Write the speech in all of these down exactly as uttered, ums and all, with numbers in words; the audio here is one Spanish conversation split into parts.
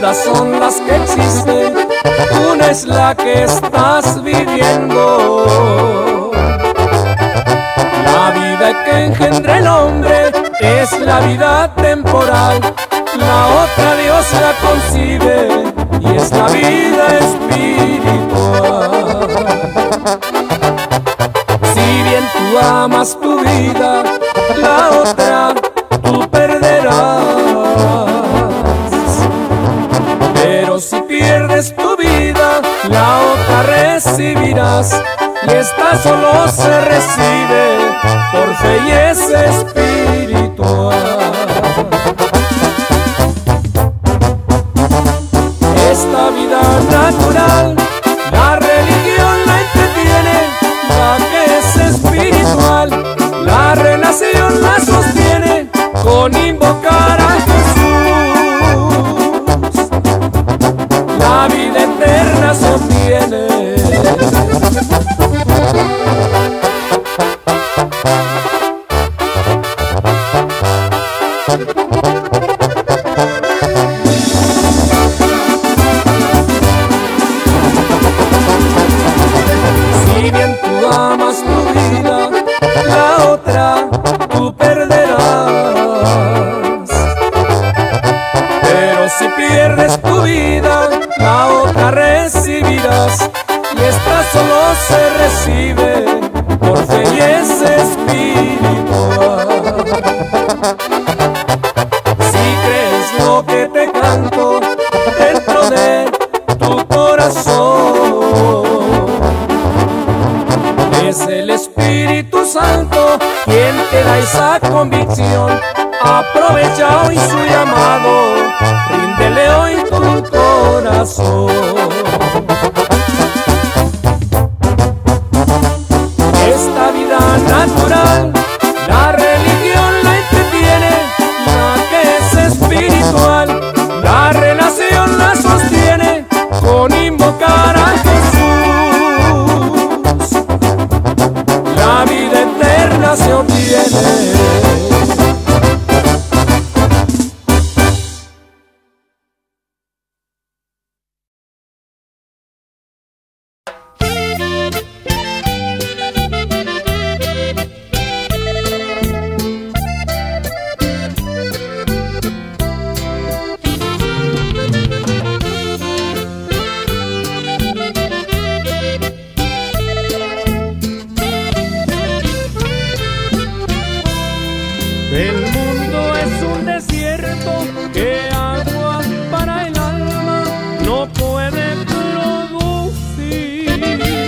vidas son las que existen, una es la que estás viviendo. La vida que engendra el hombre es la vida temporal, la otra Dios la concibe y es la vida espiritual. Si bien tú amas tu vida, la otra tú perderás. Pero si pierdes tu vida, la otra recibirás. Y esta solo se recibe por fe y es espiritual. Esta vida natural, la religión la entretiene, la que es espiritual, la relación la sostiene con invocar a Jesús. La vida eterna se obtiene. Si bien tú amas tu vida, la otra tú perderás. Pero si pierdes tu vida, la otra recibirás. Y esta solo se recibe por fe y es espiritual. Si crees lo que te canto dentro de tu corazón, es el Espíritu Santo quien te da esa convicción. Aprovecha hoy su llamado, ríndele hoy tu corazón. Esta vida natural, la religión la entretiene, la que es espiritual, la relación la sostiene con invocar a Jesús. La vida eterna se obtiene. El mundo es un desierto que agua para el alma no puede producir.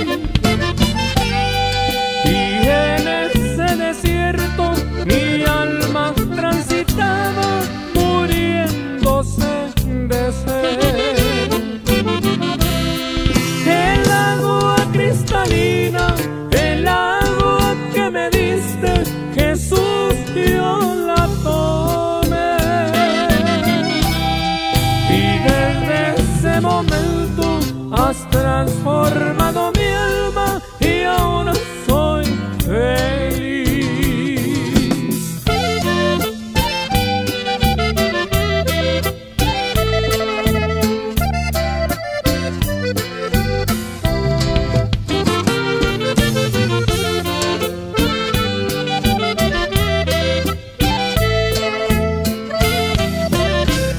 Y en ese desierto mi alma transitaba muriéndose de sed. El agua cristalina, el agua que me diste, Jesús, yo la tomé. Y desde ese momento has transformado mi alma y ahora soy feliz.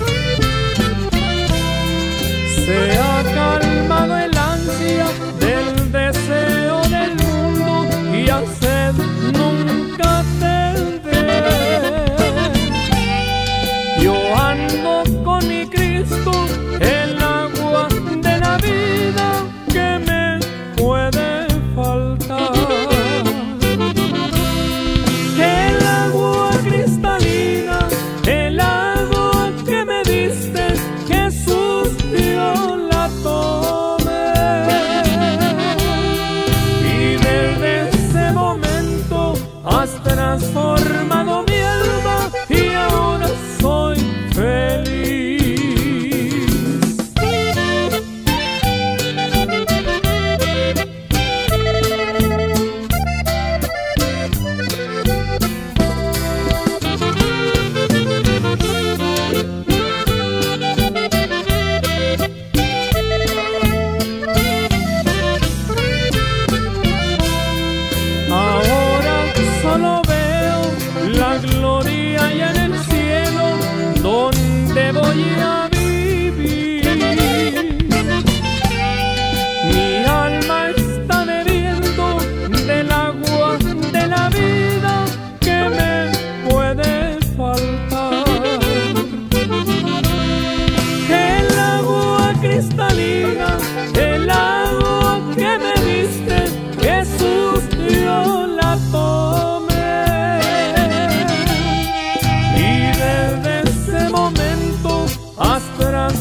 Se ha calmado el ansia del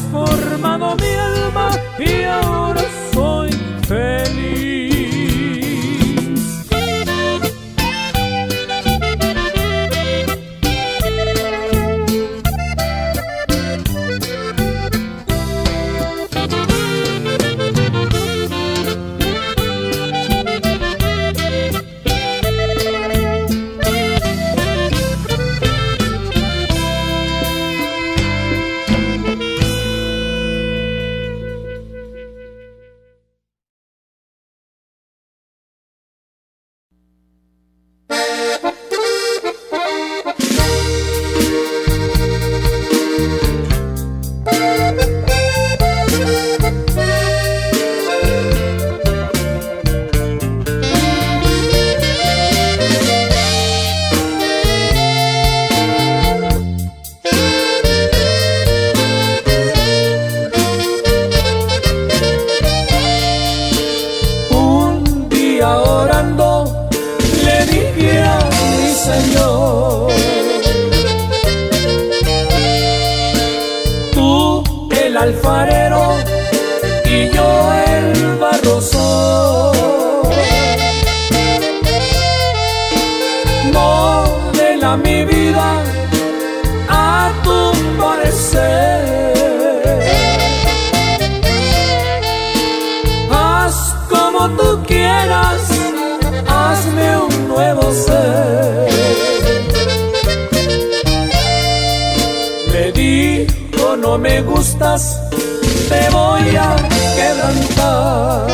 transformado mi alma y ahora soy feliz. Alfarero y yo el barro soy. Modela mi vida a tu parecer. Haz como tú quieras, hazme un nuevo ser. Me dijo no me gustas, te voy a quebrantar.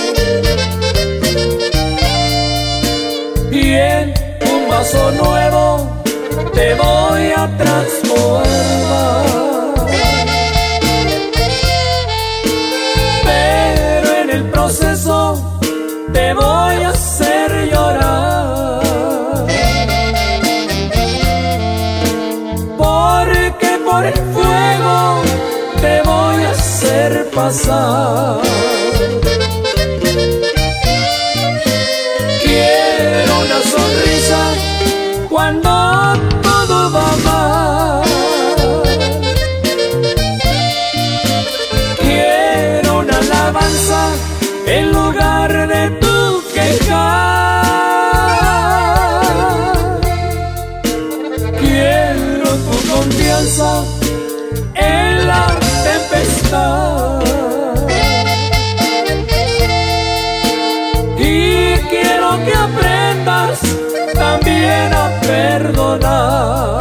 Y en un vaso nuevo te voy a transformar. Pero en el proceso te voy a hacer llorar. Porque por el fuego te voy a hacer pasar. Quiero una sonrisa cuando todo va mal. Quiero una alabanza en lugar de tu quejar. Quiero tu confianza en la tempestad. Y quiero que aprendas también a perdonar.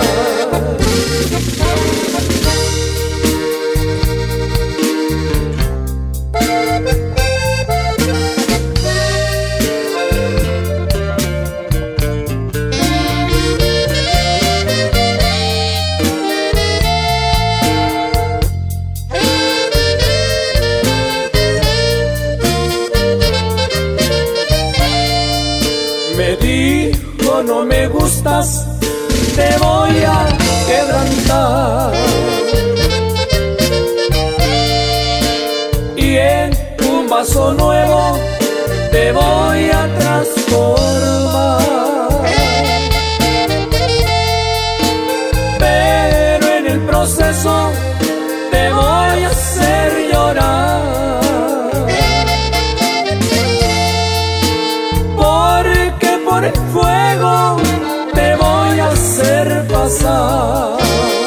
Me dijo no me gustas, te voy a quebrantar. Y en un vaso nuevo te voy a transformar. Pero en el proceso te voy a hacer llorar. Por el fuego te voy a hacer pasar.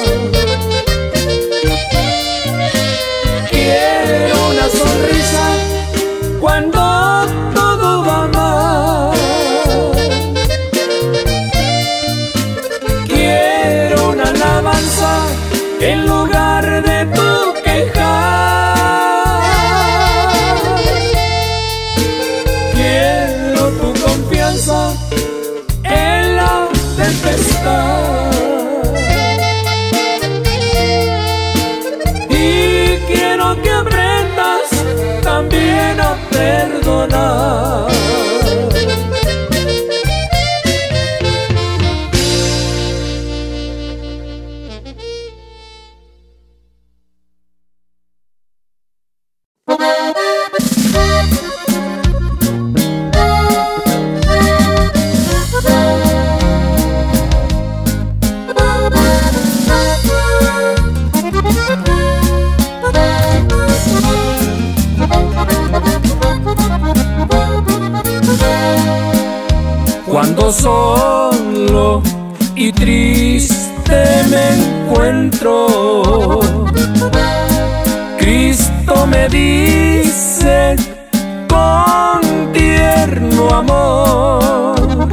Quiero una sonrisa cuando todo va mal. Quiero una alabanza en lugar de tu quejar. Quiero tu confianza en la tempestad. Y quiero que aprendas también a perdonar. Bye. Cuando solo y triste me encuentro, Cristo me dice con tierno amor: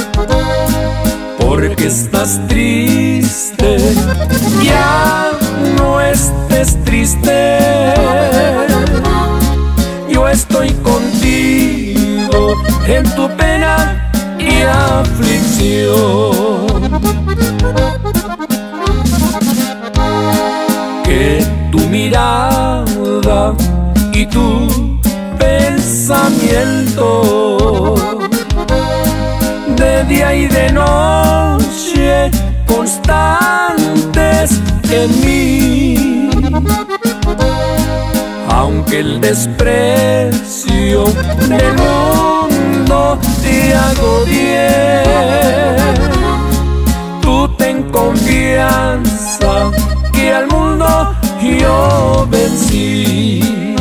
porque estás triste, ya no estés triste. Yo estoy contigo en tu pena y aflicción. Que tu mirada y tu pensamiento de día y de noche constantes en mí, aunque el desprecio del mundo te agobie, tú ten confianza que al mundo yo vencí.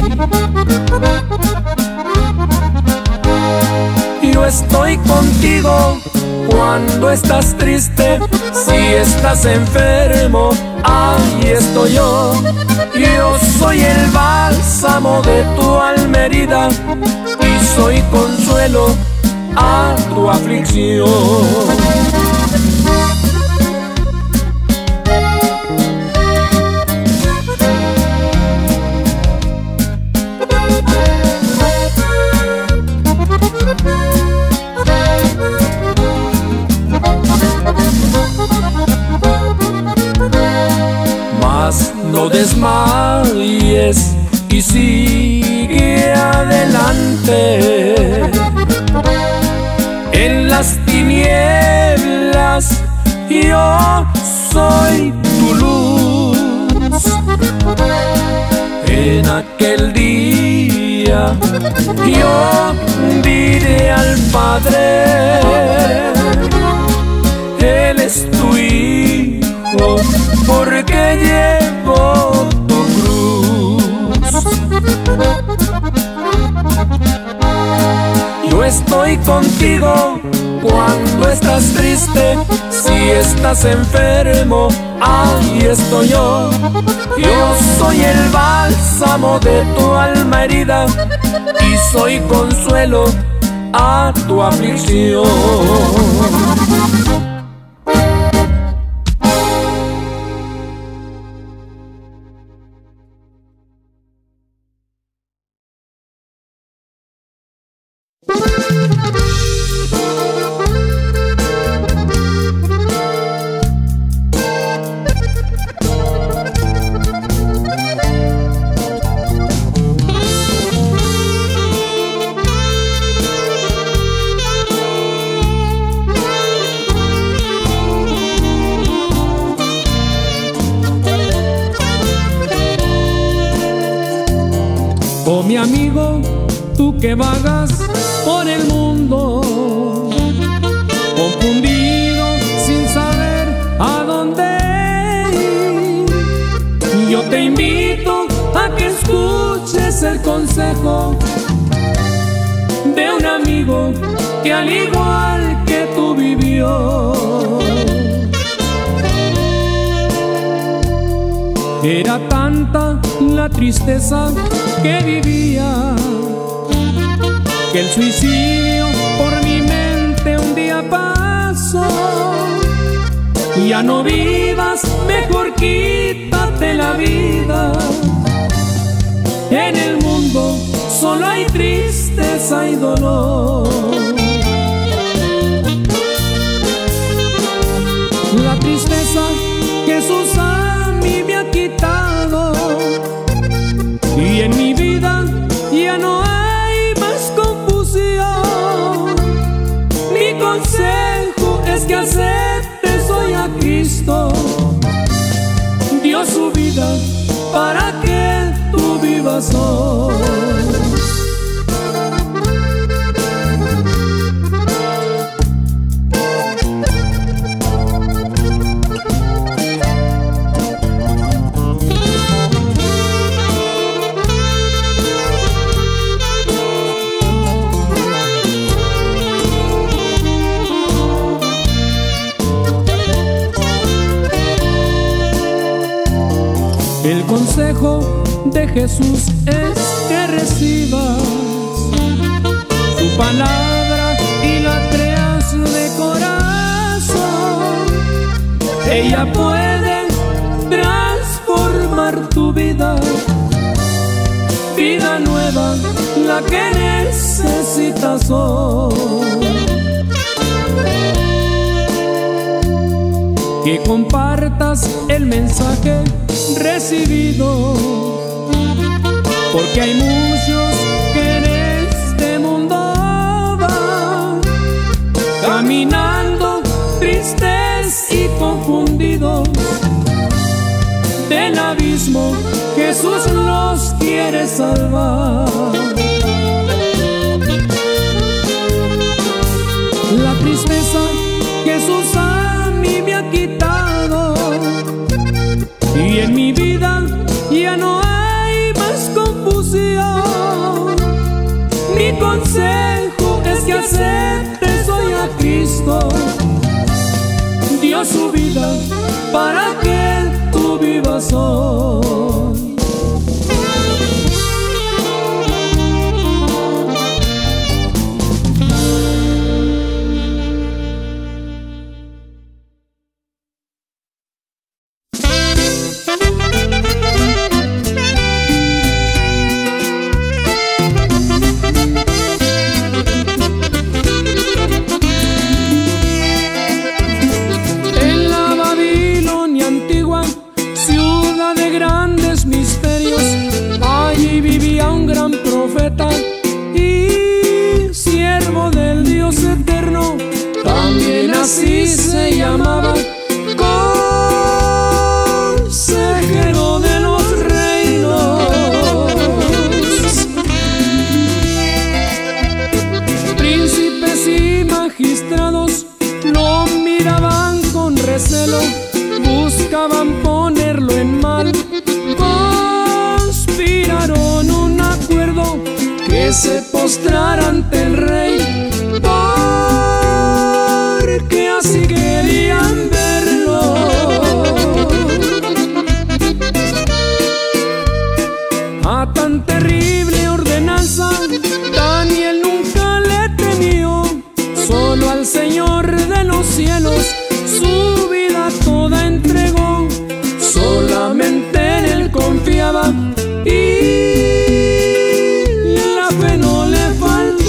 Yo estoy contigo cuando estás triste, si estás enfermo, ahí estoy yo. Yo soy el bálsamo de tu alma herida y soy consuelo a tu aflicción. No desmayes y sigue adelante. En las tinieblas yo soy tu luz. En aquel día yo diré al Padre: Él es tu Hijo, porque llevo tu cruz. Yo estoy contigo cuando estás triste, si estás enfermo, ahí estoy yo. Yo soy el bálsamo de tu alma herida y soy consuelo a tu aflicción. Oh, mi amigo, tú que vagas por el mundo, confundido sin saber a dónde ir, yo te invito a que escuches el consejo de un amigo que al igual que tú vivió. Era tanta la tristeza que vivía, que el suicidio por mi mente un día pasó. Ya no vivas, mejor quítate la vida. En el mundo solo hay tristeza y dolor. La tristeza Jesús a mí me ha quitado, y en mi vida ya no hay más confusión. Mi consejo es que aceptes hoy a Cristo. Dio su vida para que tú vivas hoy. El consejo de Jesús es que recibas su palabra y la creas de corazón. Ella puede transformar tu vida, vida nueva, la que necesitas hoy. Que compartas el mensaje recibido, porque hay muchos que en este mundo van caminando tristes y confundidos. Del abismo Jesús los quiere salvar. La tristeza Jesús a mí me ha quitado, y en mi vida ya no hay más confusión. Mi consejo es que aceptes hoy a Cristo. Dio su vida para que tú vivas hoy. Así se llamaba, consejero de los reinos. Príncipes y magistrados lo miraban con recelo, buscaban ponerlo en mal. Conspiraron un acuerdo que se postrara ante el rey, que así querían verlo. A tan terrible ordenanza Daniel nunca le temió, solo al Señor de los cielos su vida toda entregó. Solamente en Él confiaba y la fe no le faltó.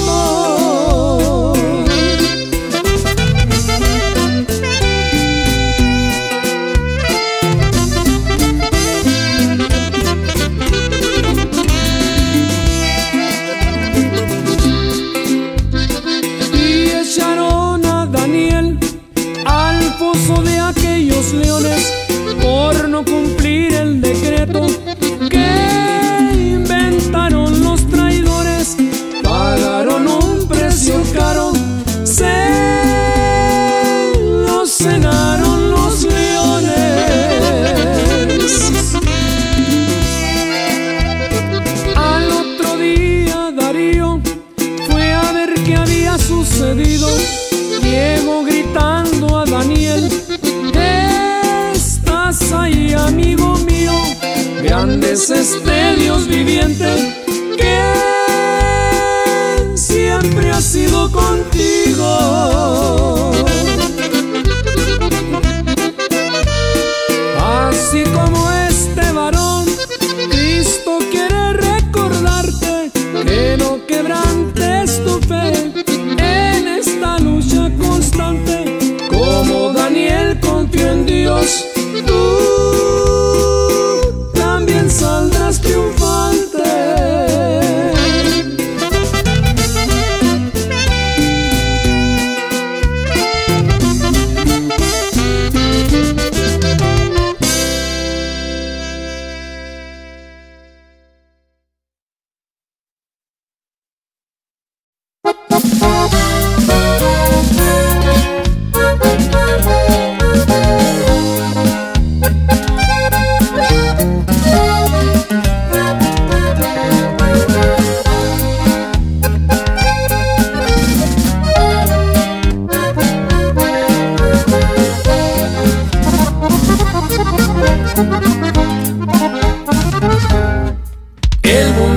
De aquellos leones por no cumplir el decreto que inventaron los traidores. Pagaron un precio caro, se los cenaron los leones. Al otro día Darío fue a ver qué había sucedido. Llegó gritando a Daniel: ¿estás ahí, amigo mío? Grande es este Dios viviente que siempre ha sido contigo. Así como este varón, Cristo quiere recordarte que no quebrantes tu fe en esta lucha constante. Como Daniel confió en Dios, tú también saldrás triunfante.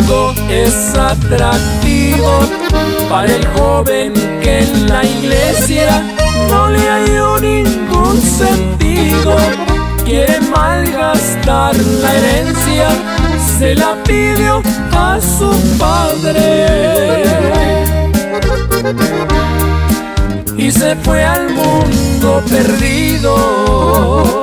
mundo es atractivo para el joven que en la iglesia no le halló ningún sentido. Quiere malgastar la herencia, se la pidió a su padre y se fue al mundo perdido.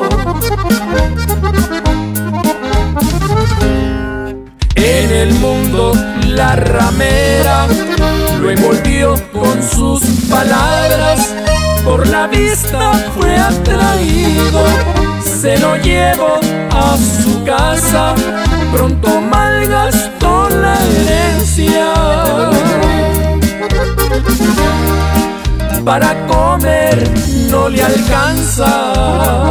En el mundo la ramera lo envolvió con sus palabras, por la vista fue atraído, se lo llevó a su casa, pronto malgastó la herencia. Para comer no le alcanza,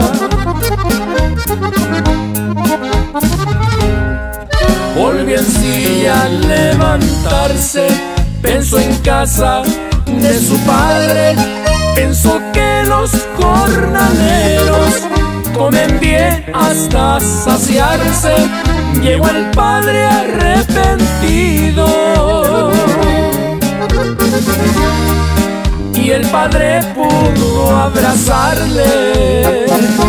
volvió en silla a levantarse, pensó en casa de su padre, pensó que los jornaleros comen bien hasta saciarse. Llegó el padre arrepentido y el padre pudo abrazarle.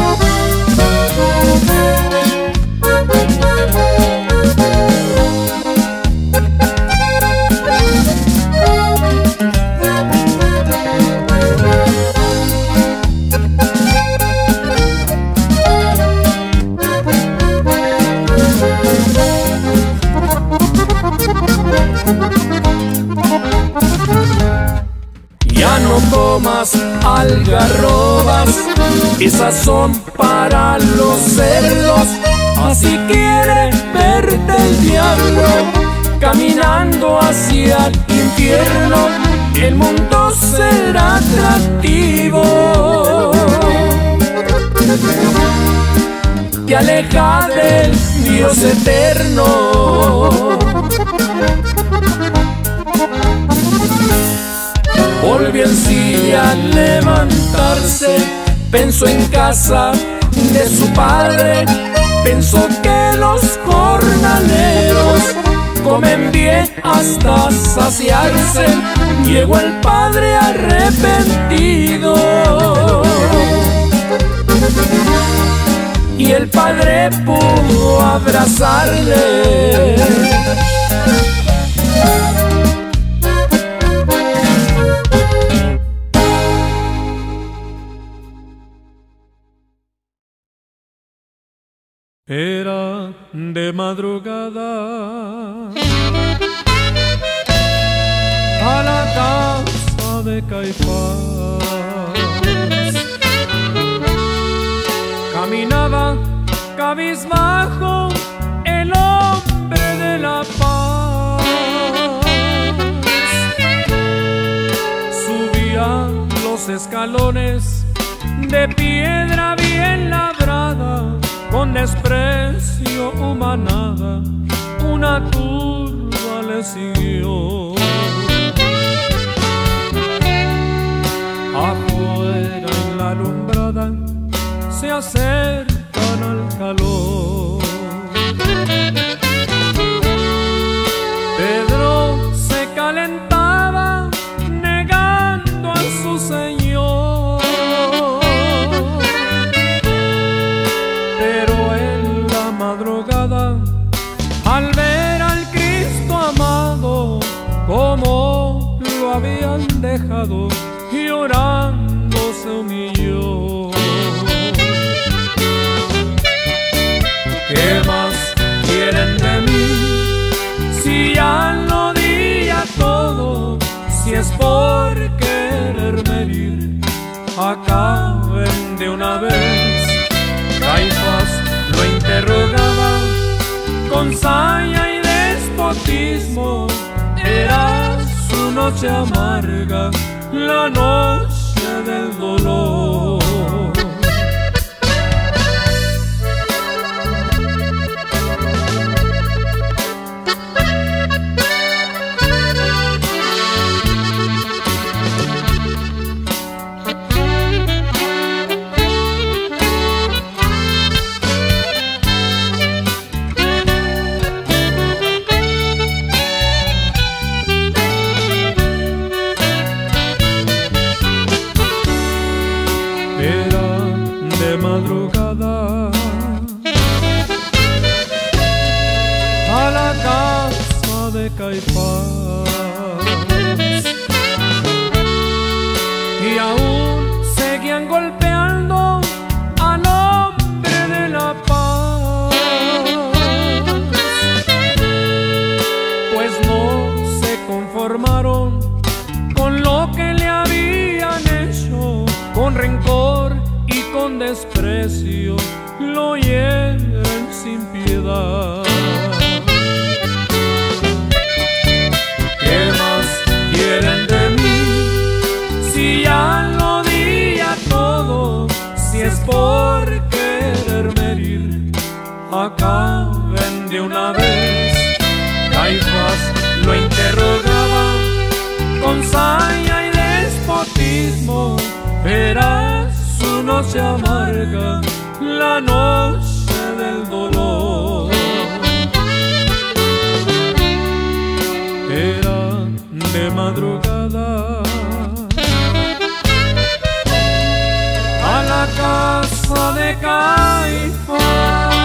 Ya no comas algarrobas, esas son para los cerdos. Así quiere verte el diablo, caminando hacia el infierno. El mundo será atractivo, te aleja del Dios eterno. Volvió en silla a levantarse, pensó en casa de su padre, pensó que los jornaleros comen bien hasta saciarse. Llegó el padre arrepentido y el padre pudo abrazarle. Era de madrugada a la casa de Caifás. Caminaba cabizbajo el hombre de la paz. Subía los escalones de piedra bien labrada, con desprecio humanada, una turba le siguió. Afuera en la alumbrada se acercan al calor. Pedro se calentaba negando a su Señor, pero en la madrugada, al ver al Cristo amado, como lo habían dejado, llorando se humilló. ¿Qué más quieren de mí? Si ya lo di a todo, si es por quererme herir, acaben de una vez. Caifás lo interrogaba con saña y despotismo. Era su noche amarga, la noche del dolor. casa de Caifás. Y aún seguían golpeando a nombre de la paz, pues no se conformaron con lo que le habían hecho, con rencor y con desprecio lo hieren sin piedad. ¿Qué más quieren de mí si ya lo di a todo? Si es por quererme herir, acaben de una vez. Caifás lo interrogaba con saña y despotismo. Era su noche amarga, la noche del dolor. Era de madrugada. A la casa de Caifás.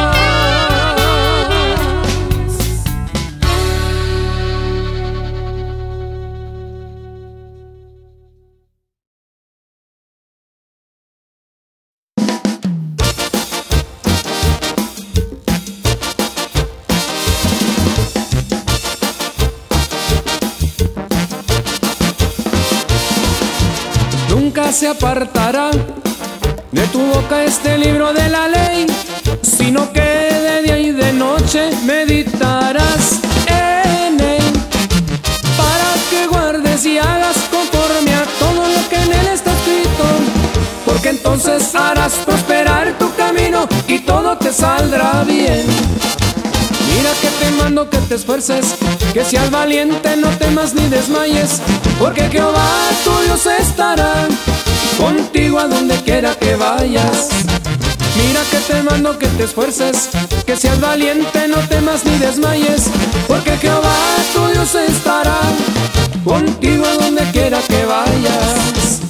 Nunca se apartará de tu boca este libro de la ley, sino que de día y de noche meditarás en él, para que guardes y hagas conforme a todo lo que en él está escrito, porque entonces harás prosperar tu camino y todo te saldrá bien. Mira que te mando que te esfuerces, que seas valiente, no temas ni desmayes, porque Jehová tu Dios estará contigo a donde quiera que vayas. Mira que te mando que te esfuerces, que seas valiente, no temas ni desmayes, porque Jehová tu Dios estará contigo a donde quiera que vayas.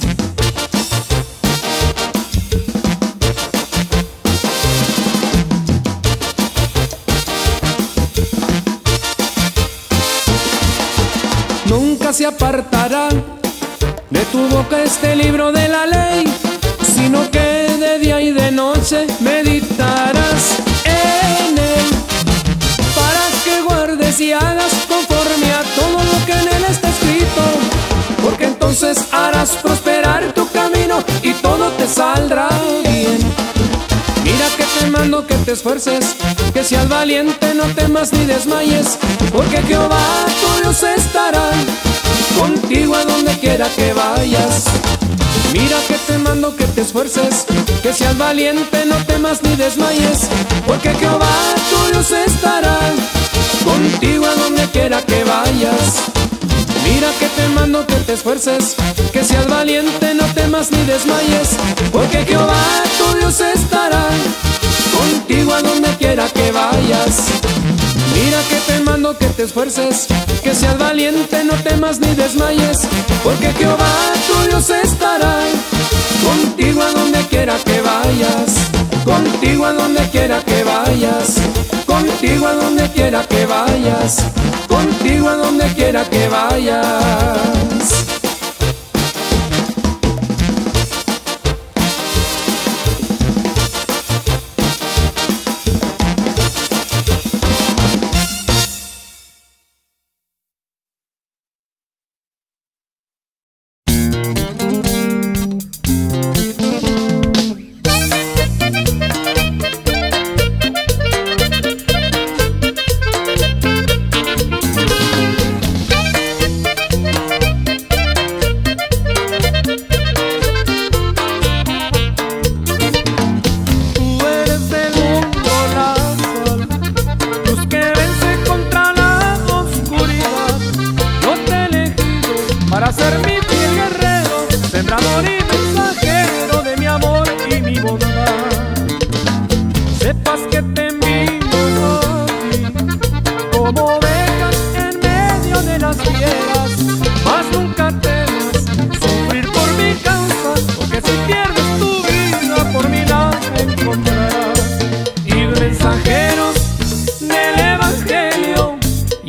Nunca se apartará de tu boca este libro de la ley, sino que de día y de noche meditarás en él, para que guardes y hagas conforme a todo lo que en él está escrito, porque entonces harás prosperar tu camino y todo te saldrá bien. Mira que te mando que te esfuerces, que seas valiente, no temas ni desmayes, porque Jehová tu Dios estará contigo a donde quiera que vayas. Mira que te mando que te esfuerces, que seas valiente, no temas ni desmayes, porque Jehová tu Dios estará contigo a donde quiera que vayas. Mira que te mando que te esfuerces, que seas valiente, no temas ni desmayes, porque Jehová tu Dios estará contigo a donde quiera que vayas. Mira que te mando que te esfuerces, que seas valiente, no temas ni desmayes, porque Jehová tu Dios estará contigo a donde quiera que vayas, contigo a donde quiera que vayas, contigo a donde quiera que vayas, contigo a donde quiera que vayas.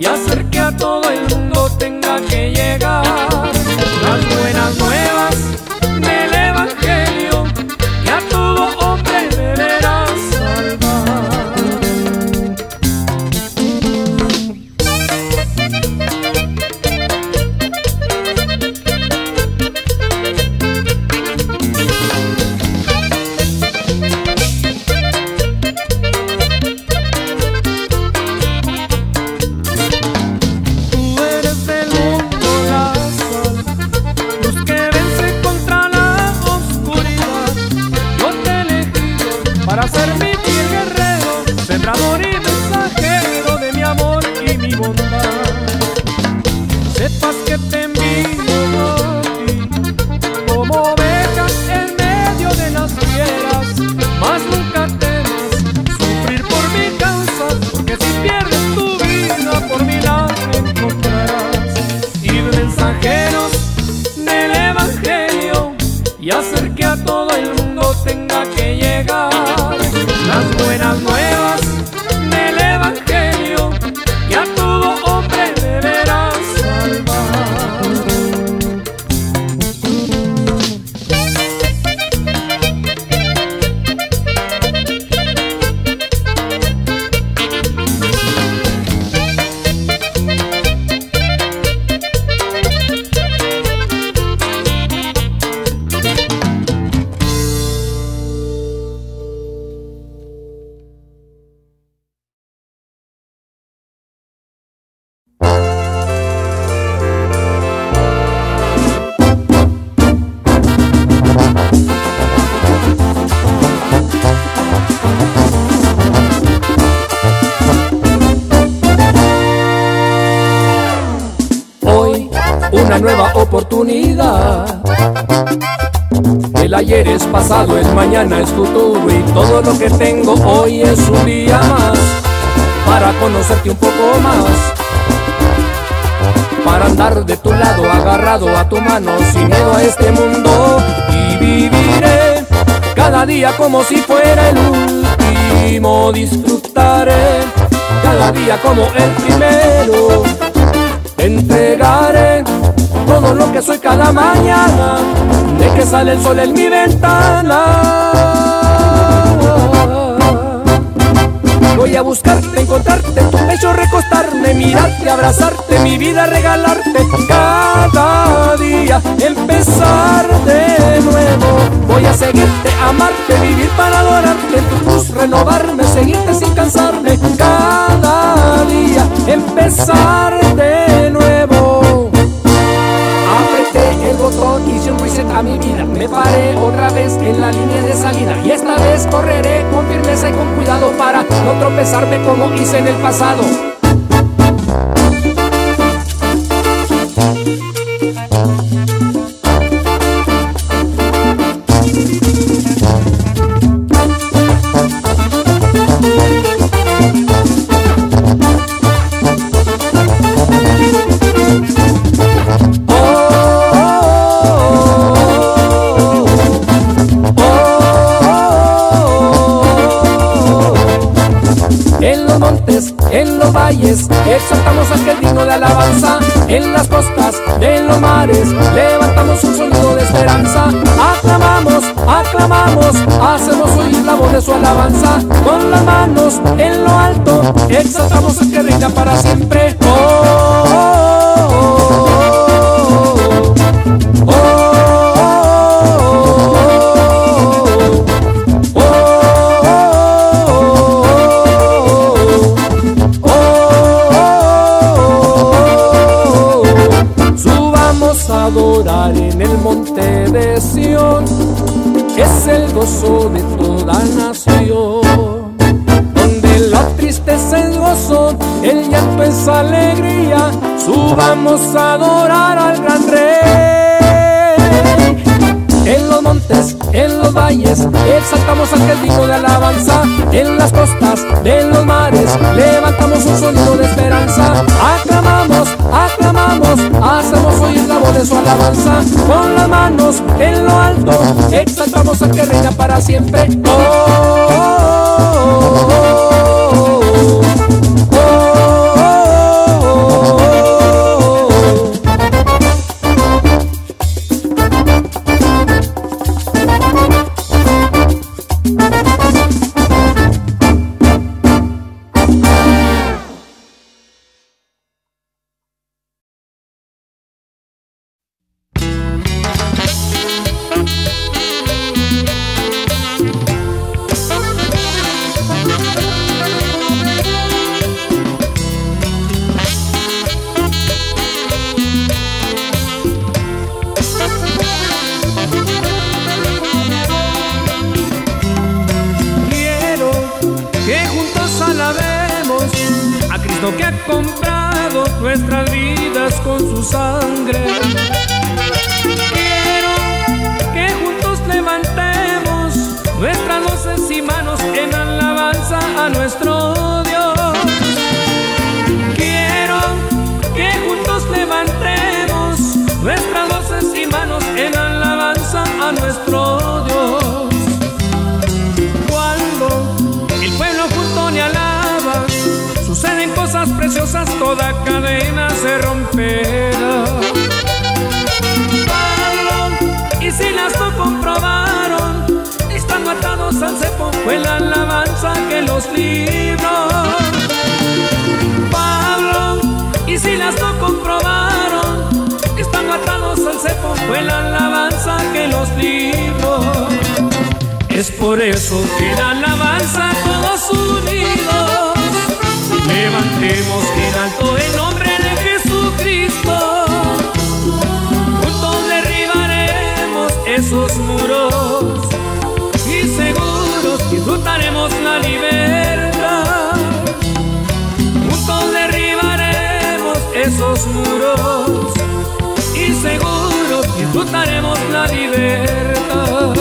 y hacer que a todo el mundo tenga que llegar las buenas nuevas del Evangelio, que a todo hombre deberá salvar. Para ser mi fiel guerrero, sembrador y mensajero de mi amor y mi bondad. Sepas que te envío a ti como oveja en medio de las fieras, mas nunca temas sufrir por mi causa, porque si pierdes tu vida por mí la encontrarás. Ir mensajeros del Evangelio y hacer que a todo el mundo tenga que llegar las buenas nuevas del Evangelio, que a todo hombre deberá salvar. Una nueva oportunidad. El ayer es pasado, el mañana es futuro, y todo lo que tengo hoy es un día más para conocerte un poco más, para andar de tu lado agarrado a tu mano sin miedo a este mundo, y viviré cada día como si fuera el último. Disfrutaré cada día como el primero. Entregaré todo lo que soy cada mañana, de que sale el sol en mi ventana. Voy a buscarte, encontrarte, en tu pecho recostarme, mirarte, abrazarte, mi vida regalarte. Cada día empezar de nuevo. Voy a seguirte, amarte, vivir para adorarte, en tu cruz renovarme, seguirte sin cansarme. Cada día empezar de nuevo. Apreté el botón, hice un reset a mi vida, me paré otra vez en la línea de salida, y esta vez correré con firmeza y con cuidado para no tropezarme como hice en el pasado. En los valles exaltamos aquel digno de alabanza, en las costas de los mares levantamos un sonido de esperanza. Aclamamos, aclamamos, hacemos oír la voz de su alabanza, con las manos en lo alto exaltamos al que reina para siempre. Oh, oh, oh, oh, oh, oh. Adorar en el monte de Sión, es el gozo de toda nación, donde la tristeza es gozo, el llanto es alegría. Subamos a adorar al gran Rey. En los montes, en los valles, exaltamos al que es digno de alabanza, en las costas de los mares levantamos un sonido de esperanza. Aclamamos, aclamamos, hacemos oír la voz de su alabanza, con las manos en lo alto exaltamos al que reina para siempre. Oh, oh, oh, oh, oh, oh, oh, oh. lo que ha comprado nuestras vidas con su sangre. Quiero que juntos levantemos nuestras voces y manos en alabanza a nuestro Dios. Quiero que juntos levantemos nuestras voces y manos en alabanza a nuestro Dios. Cuando el pueblo junto le alaba, suceden cosas preciosas, toda cadena se romperá. Pablo y Silas lo comprobaron, estando atados al cepo, fue la alabanza que los libró. Pablo y Silas lo comprobaron, estando atados al cepo, fue la alabanza que los libró. Es por eso que la alabanza todos unidos, levantemos en alto el nombre de Jesucristo. Juntos derribaremos esos muros y seguros disfrutaremos la libertad. Juntos derribaremos esos muros y seguros disfrutaremos la libertad.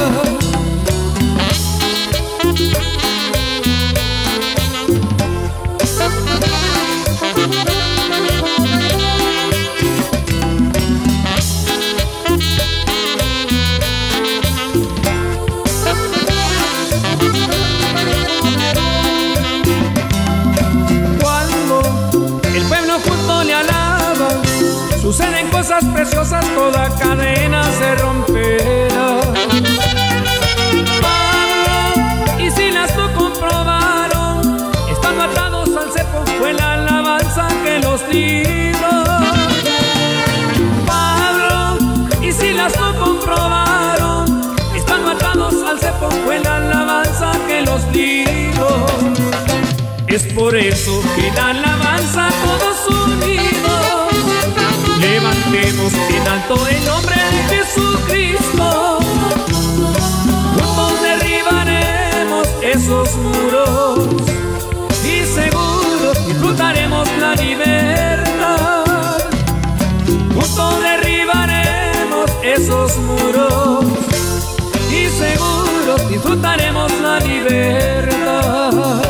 Suceden cosas preciosas, toda cadena se romperá. Pablo y Silas lo comprobaron, estando atados al cepo, fue la alabanza que los libró. Pablo y Silas lo comprobaron, estando atados al cepo, fue la alabanza que los libró. Es por eso que la alabanza todos unidos, levantemos en alto el nombre de Jesucristo. Juntos derribaremos esos muros y seguros disfrutaremos la libertad. Juntos derribaremos esos muros y seguros disfrutaremos la libertad.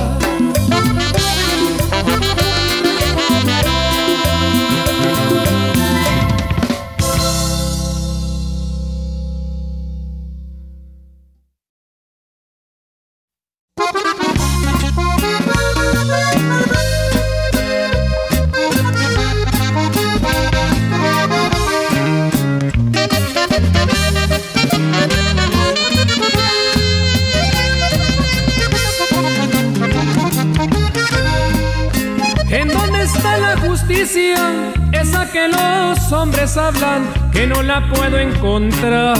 Esa que los hombres hablan, que no la puedo encontrar.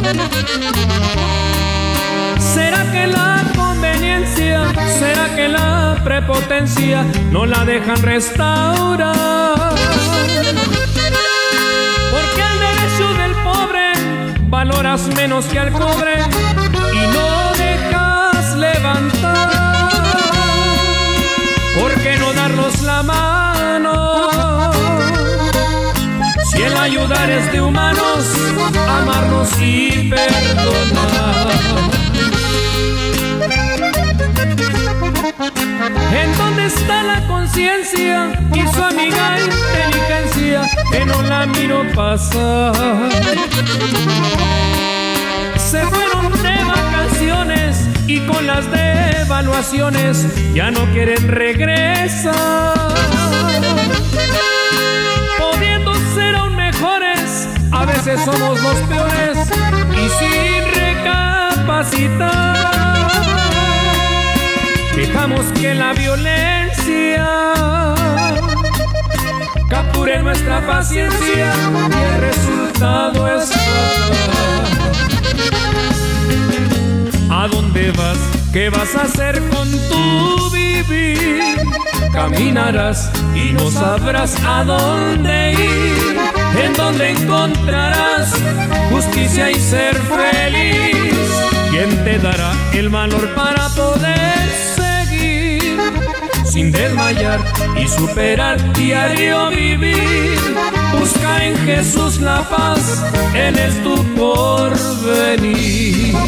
¿Será que la conveniencia, será que la prepotencia no la dejan restaurar? Porque el derecho del pobre valoras menos que al cobre y no dejas levantar. ¿Por qué no darnos la mano? Si el ayudar es de humanos, amarnos y perdonar. ¿En dónde está la conciencia y su amiga inteligencia que no la miro pasar? Se fueron de vacaciones y con las devaluaciones ya no quieren regresar. Pudiendo ser aún mejores, a veces somos los peores y sin recapacitar dejamos que la violencia capture nuestra paciencia y el resultado es fatal. ¿A dónde vas? ¿Qué vas a hacer con tu vivir? Caminarás y no sabrás a dónde ir. En dónde encontrarás justicia y ser feliz. ¿Quién te dará el valor para poder seguir? sin desmayar y superar diario vivir. Busca en Jesús la paz, Él es tu porvenir.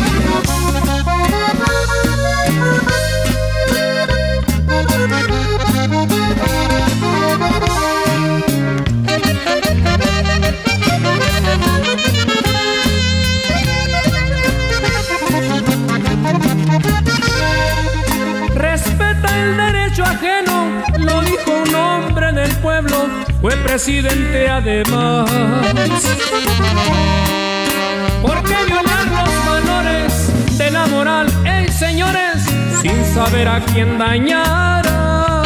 Respeta el derecho ajeno, lo dijo un hombre del pueblo, fue presidente además. ¿Por qué violar los valores de la moral, ey señores, sin saber a quién dañarás?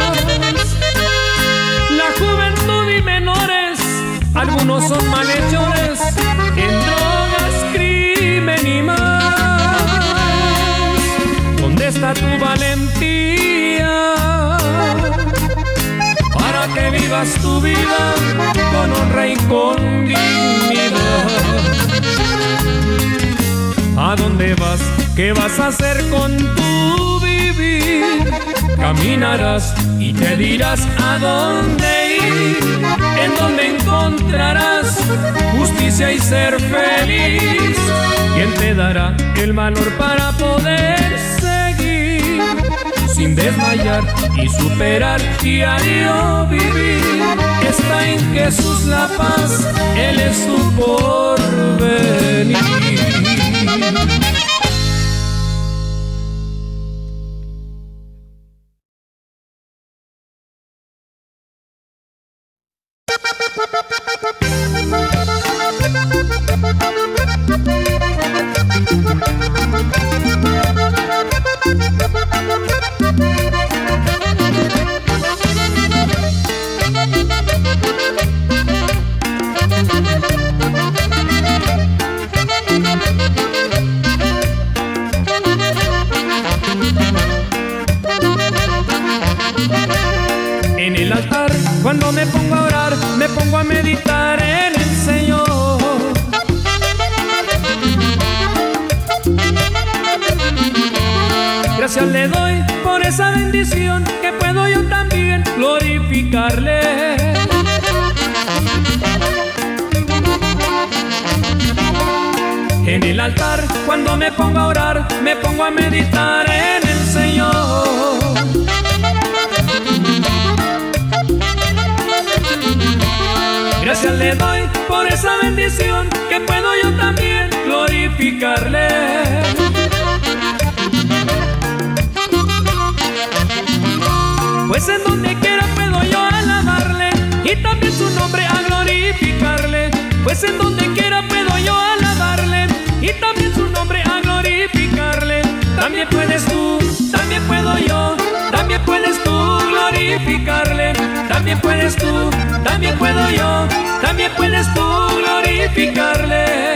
La juventud y menores, algunos son malhechores, en drogas, crimen y más. ¿Dónde está tu valentía para que vivas tu vida con honra y con dignidad? ¿A dónde vas? ¿Qué vas a hacer con tu vivir? Caminarás y te dirás a dónde ir, en dónde encontrarás justicia y ser feliz. ¿Quién te dará el valor para poder seguir sin desmayar y superar diario vivir? Está en Jesús la paz, Él es tu porvenir. En el altar, cuando me pongo a orar, me pongo a meditar en el Señor. Gracias le doy por esa bendición, que puedo yo también glorificarle. En el altar, cuando me pongo a orar, me pongo a meditar en el Señor. Gracias le doy por esa bendición, que puedo yo también glorificarle. Pues en donde quiera puedo yo alabarle y también su nombre a glorificarle. Pues en donde quiera puedo yo alabarle y también su nombre a glorificarle. También puedes tú, también puedo yo, también puedes tú glorificarle. También puedes tú, también puedo yo, también puedes tú glorificarle.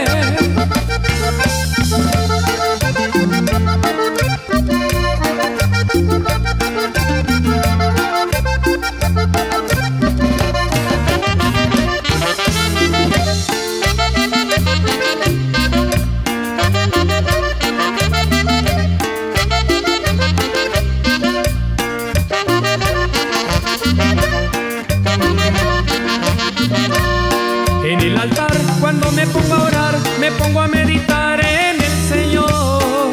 En el altar, cuando me pongo a orar, me pongo a meditar en el Señor.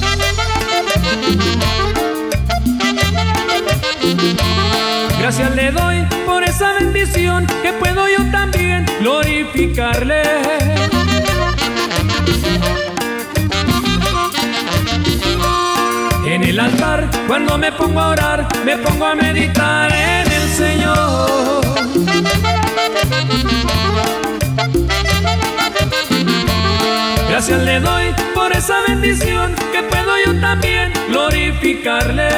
Gracias le doy por esa bendición, que puedo yo también glorificarle. En el altar, cuando me pongo a orar, me pongo a meditar en el Señor. Gracias le doy por esa bendición, que puedo yo también glorificarle.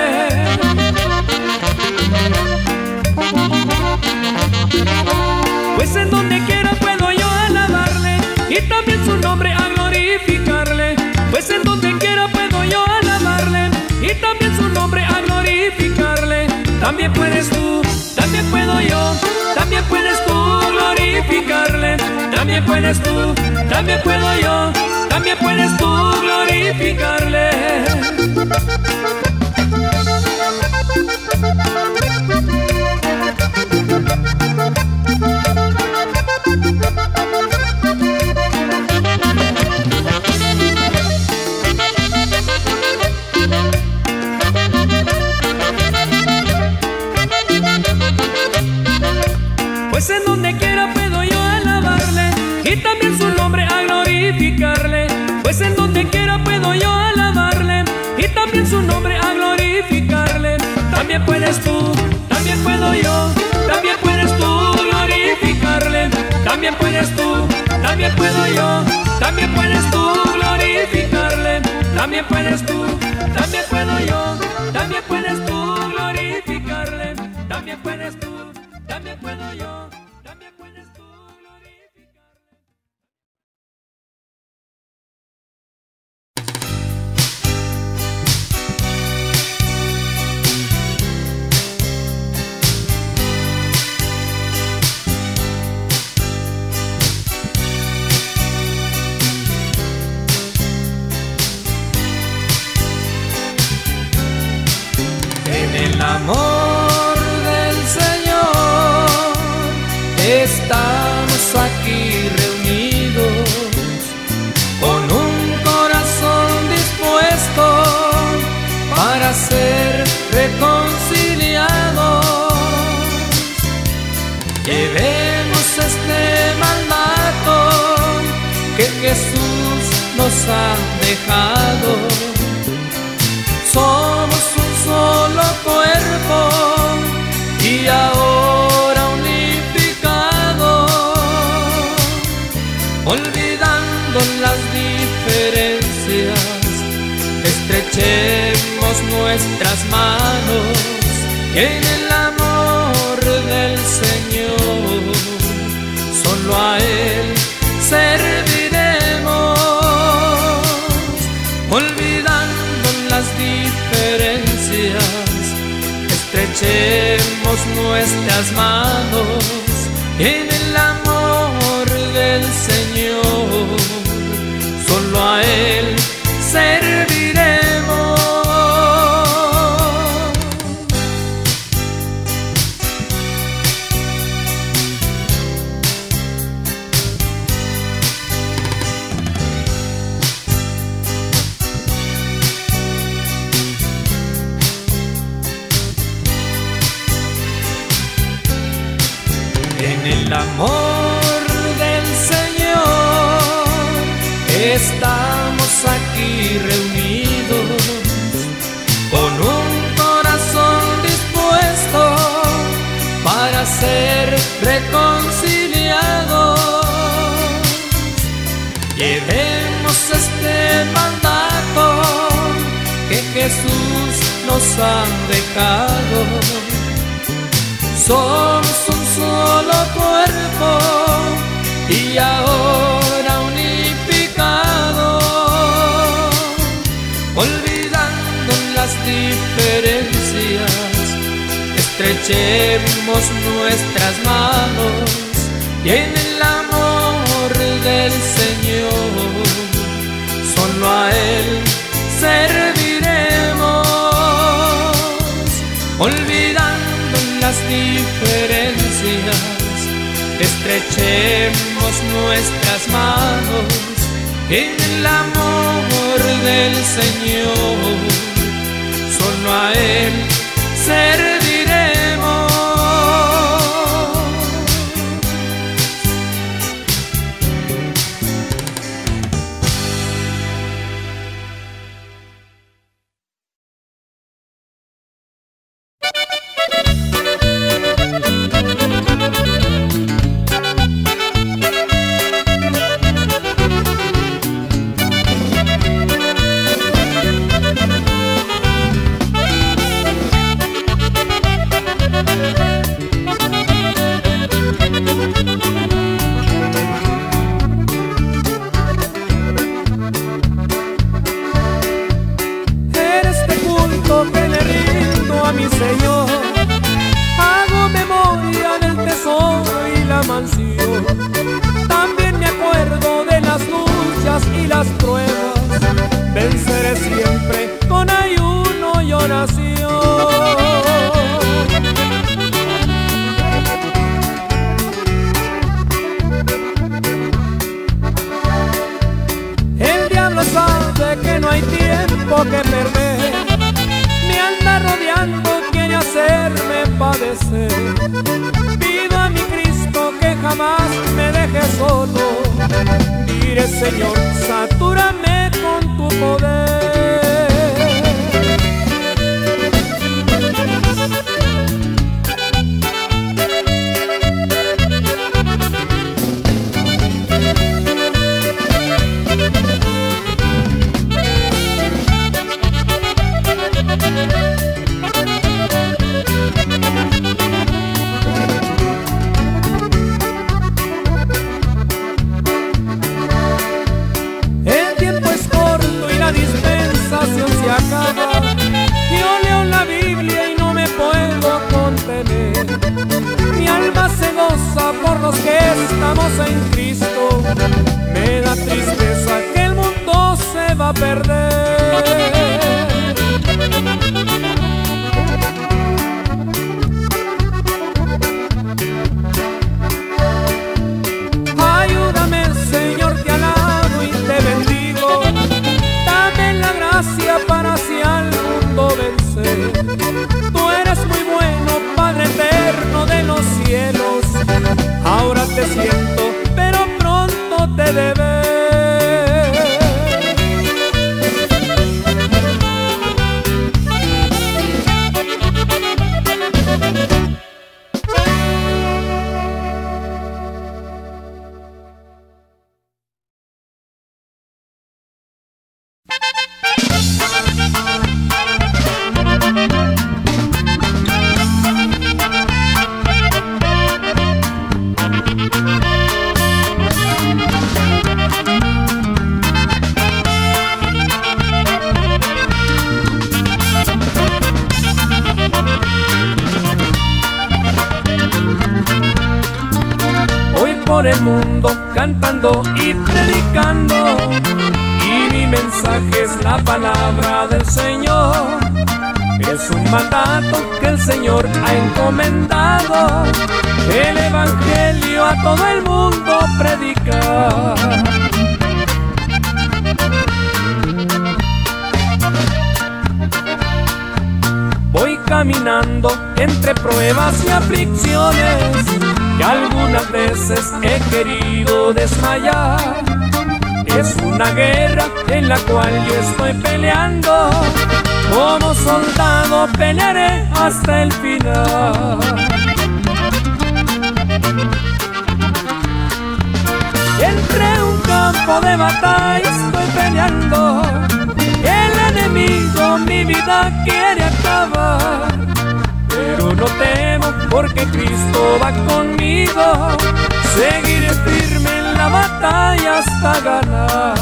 Pues en donde quiera puedo yo alabarle y también su nombre a glorificarle. Pues en donde quiera puedo yo alabarle y también su nombre a glorificarle. También puedes tú, también puedo yo, también puedes tú glorificarle. También puedes tú, también puedo yo, también puedes tú glorificarle. Pues en donde quiera puedo yo alabarle y también su nombre a glorificarle. Pues en donde quiera puedo yo alabarle y también su nombre a glorificarle. También puedes tú, también puedo yo, también puedes tú glorificarle. También puedes tú, también puedo yo, también puedes tú glorificarle. También puedes tú, también puedo yo, también puedes tú glorificarle. También puedes tú, también puedo yo, también puedes tú glorificarle. En el amor del Señor estamos aquí reunidos con un corazón dispuesto para ser reconciliados. Llevemos este mandato que Jesús nos ha dejado. Somos un solo cuerpo y ahora unificados, olvidando las diferencias, estrechemos nuestras manos en el amor del Señor. Solo a Él serviremos, olvidando las diferencias, estrechemos nuestras manos en el amor del Señor. Solo a Él serviremos. En el amor del Señor estamos aquí reunidos con un corazón dispuesto para ser reconciliados. Llevemos este mandato que Jesús nos ha dejado. Somos un solo cuerpo y ahora unificados, olvidando las diferencias, estrechemos nuestras manos y en el amor del Señor. Solo a Él serviremos, olvidando las diferencias, estrechemos nuestras manos en el amor del Señor. Solo a Él serviremos. solo. Diré, Señor, satúrame con tu poder. El tiempo es corto y la dispensación se acaba. Yo leo la Biblia y no me puedo contener. Mi alma se goza por los que estamos en Cristo. Me da tristeza que el mundo se va a perder. Ayúdame, Señor, te alabo y te bendigo. Dame la gracia para así al mundo vencer. Tú eres muy bueno, Padre eterno de los cielos. Ahora te siento, pero pronto te de ver. Por el mundo cantando y predicando, y mi mensaje es la palabra del Señor. Es un mandato que el Señor ha encomendado, el evangelio a todo el mundo predicar. Voy caminando entre pruebas y aflicciones, que algunas veces he querido desmayar. Es una guerra en la cual yo estoy peleando. Como soldado pelearé hasta el final. Entre un campo de batalla estoy peleando. El enemigo mi vida quiere acabar, pero no temo porque Cristo va conmigo. Seguiré firme en la batalla hasta ganar.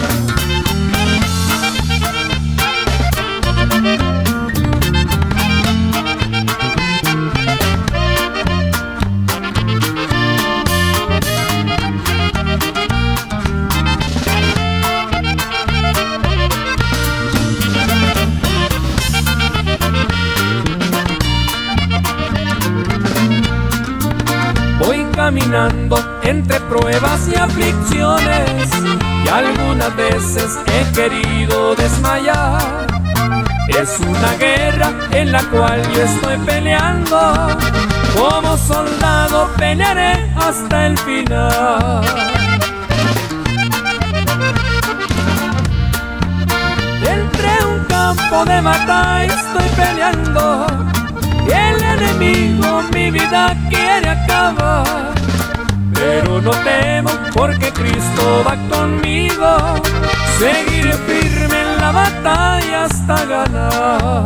Voy caminando entre pruebas y aflicciones, y algunas veces he querido desmayar. Es una guerra en la cual yo estoy peleando. Como soldado pelearé hasta el final. Entre un campo de batalla estoy peleando. El enemigo mi vida quiere acabar, pero no temo porque Cristo va conmigo. Seguiré firme en la batalla hasta ganar.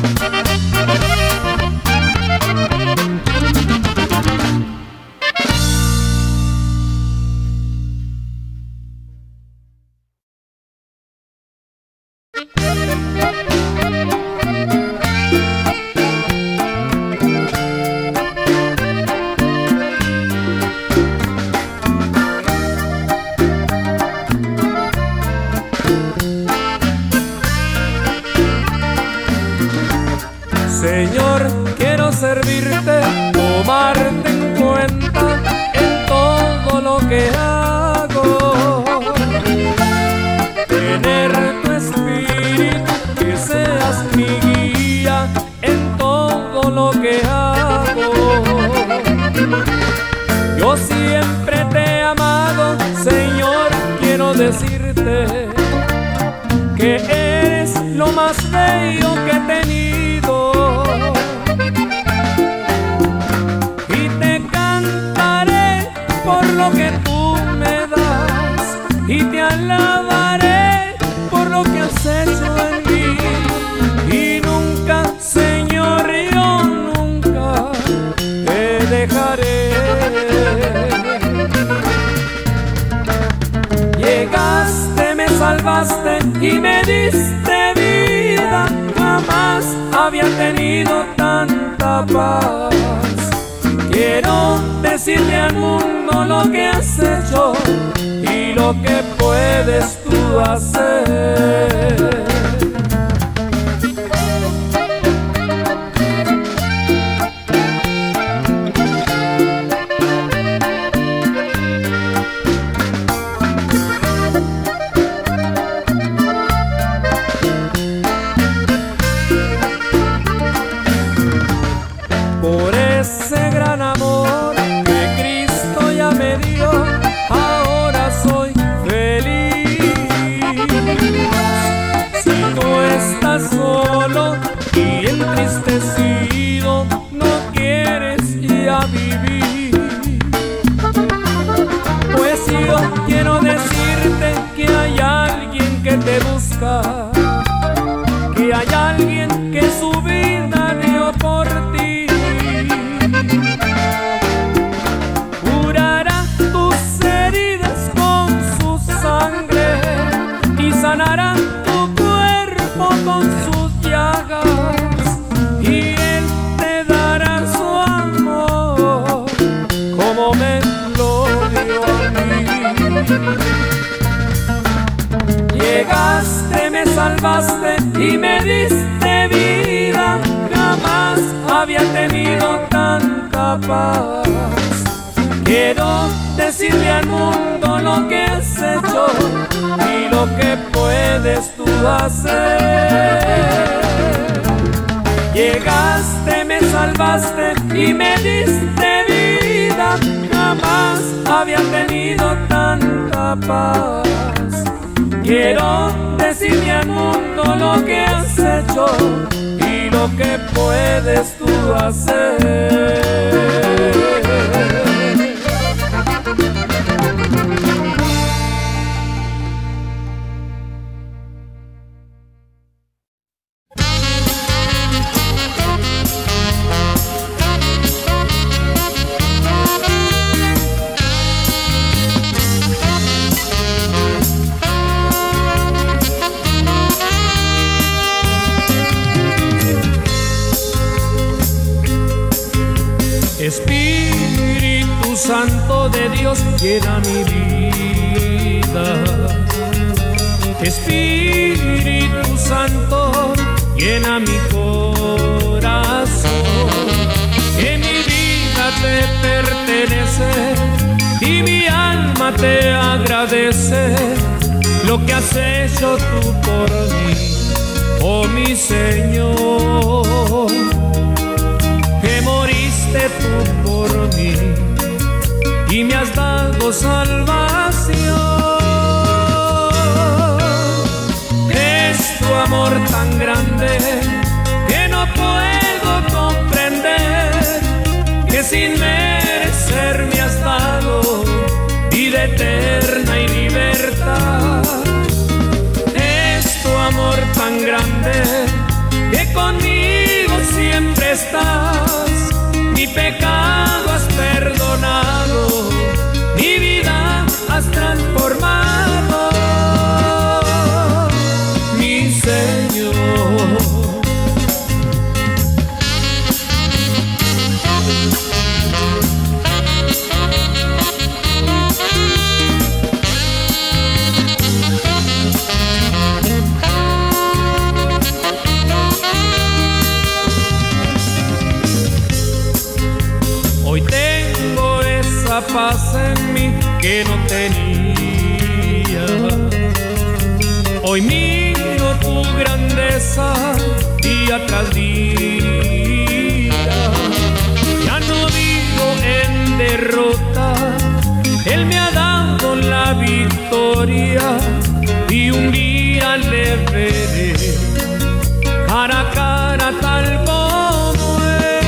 Señor, quiero servirte, tomarte en cuenta en todo lo que hago. Tener tu espíritu, que seas mi guía en todo lo que hago. Yo siempre te he amado decirte que eres lo más bello que he tenido, y te cantaré por lo que tú me das, y te alabaré por lo que has hecho en mí. Y nunca, Señor, yo nunca te dejaré. Llegaste, me salvaste y me diste vida. Jamás había tenido tanta paz. Quiero decirle al mundo lo que has hecho y lo que puedes tú hacer. Por ese gran amor que Cristo ya me dio, ahora soy feliz. Si tú estás solo y entristecido, no quieres ya vivir, pues yo quiero decirte que hay alguien que te busca, que hay alguien que su vida dio por ti. Curará tus heridas con su sangre y sanará tu cuerpo con sus llagas, y Él te dará su amor como me lo dio a mí. Llegaste, me salvaste y me diste vida. Jamás había tenido tanta paz. Quiero decirle al mundo lo que has hecho y lo que puedes tú hacer. Llegaste, me salvaste y me diste vida. Jamás había tenido tanta paz. Quiero decirle al mundo lo que has hecho y lo que puedes tú hacer. Espíritu Santo de Dios, llena mi vida. Espíritu Santo, llena mi corazón. Que mi vida te pertenece y mi alma te agradece lo que has hecho tú por mí, oh mi Señor. Que moriste tú por mí y me has dado salvación. Es tu amor tan grande que no puedo comprender, que sin merecer me has dado vida eterna y libertad. Es tu amor tan grande que conmigo siempre estás. Mi pecado has perdonado, mi vida has transformado, mi Señor. Hoy tengo esa paz en mí que no tenía. Hoy miro tu grandeza día tras día. Ya no vivo en derrota, Él me ha dado la victoria. cara a cara tal como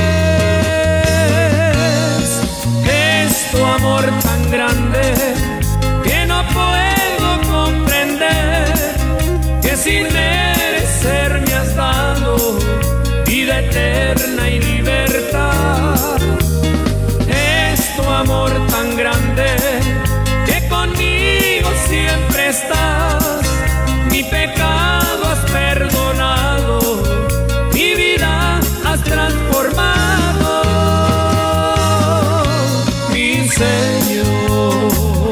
es. Es tu amor tan grande que no puedo comprender, que sin merecer me has dado vida eterna y libertad. Es tu amor tan grande que conmigo siempre estás. Mi pecado has perdonado, mi vida has transformado, mi Señor.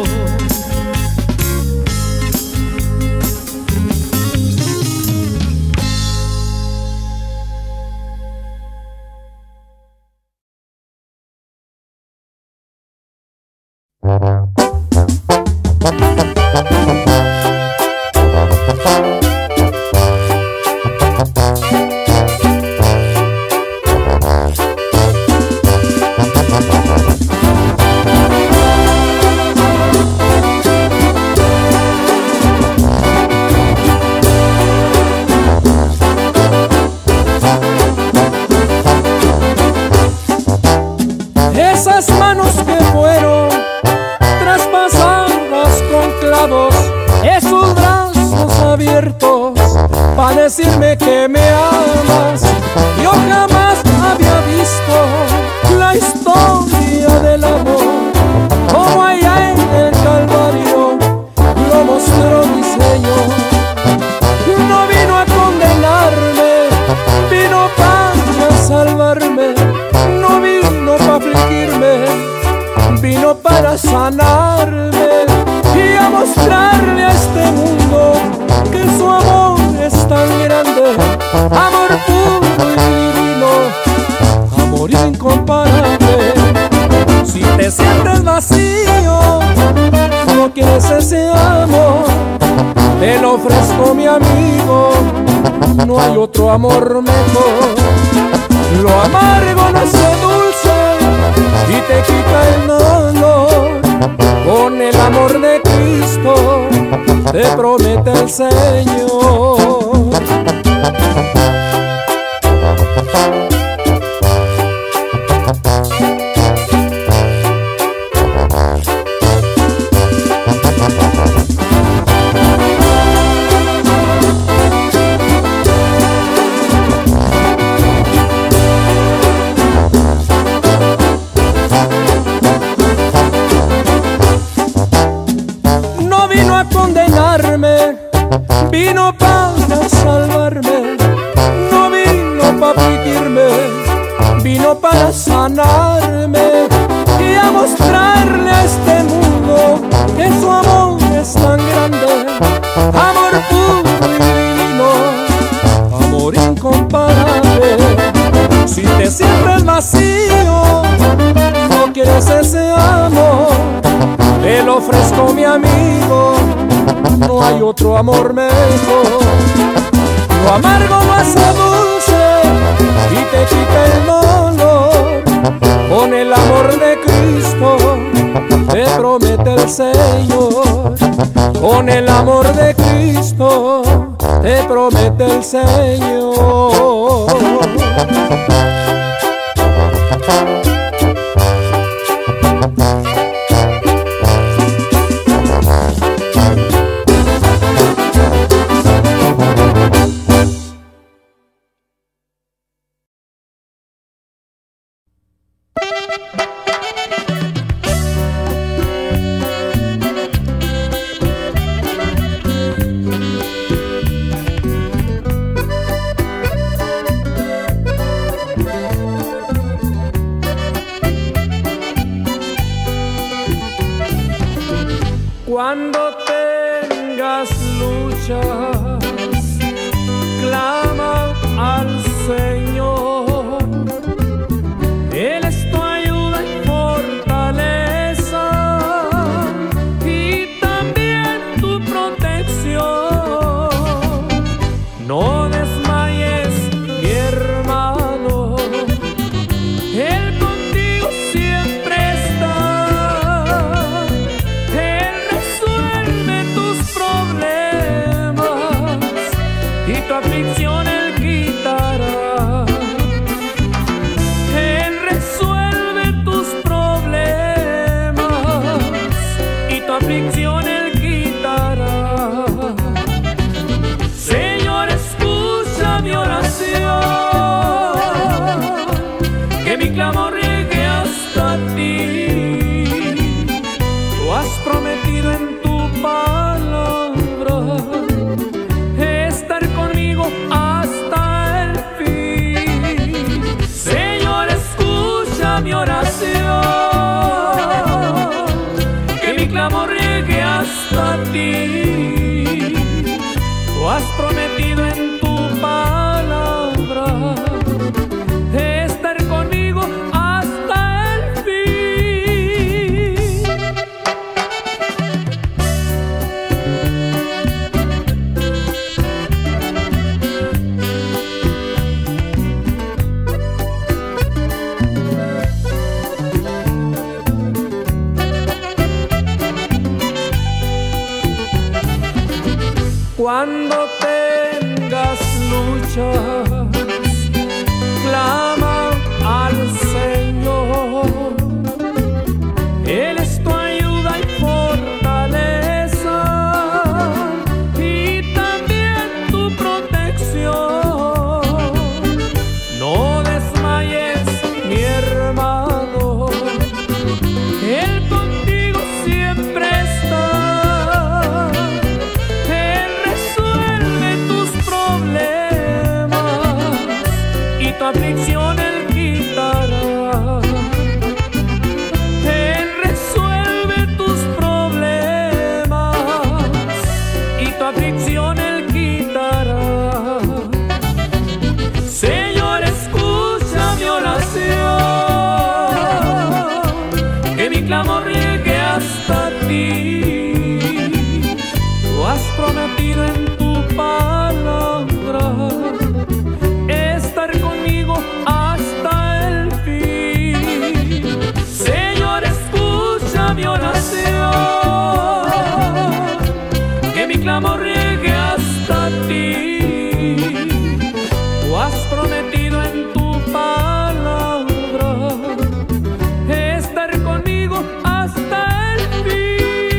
Esas manos que fueron traspasadas con clavos, esos brazos abiertos para decirme que me amas. Yo jamás había visto la historia del amor como allá en el Calvario lo mostró mi Señor. No vino a condenarme, vino para salvarme. No vino para afligirme, vino para sanarme y a mostrarle a este mundo que su amor es tan grande. Amor puro y divino, amor incomparable. Si te sientes vacío, no quieres ese amor, te lo ofrezco, mi amigo, no hay otro amor mejor. Lo amargo no hace dulce y te quita el dolor. Con el amor de Cristo te promete el Señor. Vino para salvarme, no vino para afligirme, vino para sanarme y a mostrarle a este mundo que su amor es tan grande. Amor puro y divino, amor incomparable. Si te sientes vacío, no quieres ese amor, te lo ofrezco, mi amigo, no hay otro amor mejor. Lo amargo no hace dulce y te quita el dolor. Con el amor de Cristo te promete el Señor. Con el amor de Cristo te promete el Señor. Cuando tengas luchas, clama al Señor. Él es tu ayuda y fortaleza y también tu protección. No desmayes, mi hermano, Él contigo siempre está. Tu aflicción Él quita. aflicción Él quitará. Señor, escucha mi oración, que mi clamor llegue hasta ti. Tú has prometido en tu palabra estar conmigo hasta el fin. Señor, escucha mi oración, que mi clamor llegue hasta ti. Tú has prometido en tu palabra estar conmigo hasta el fin. Cuando tengas luchas, clama al Señor. Él es tu ayuda y fortaleza, y también tu protección. No desmayes, mi hermano, Él contigo siempre está. Tu aflicción Él quitará. Él resuelve tus problemas y tu aflicción Él quitará. Señor, escucha mi oración, que mi clamor llegue hasta ti. Tú has prometido en tu palabra estar conmigo hasta el fin. Señor, escucha mi oración, que mi clamor llegue hasta ti. Tú has prometido en tu palabra estar conmigo hasta el fin.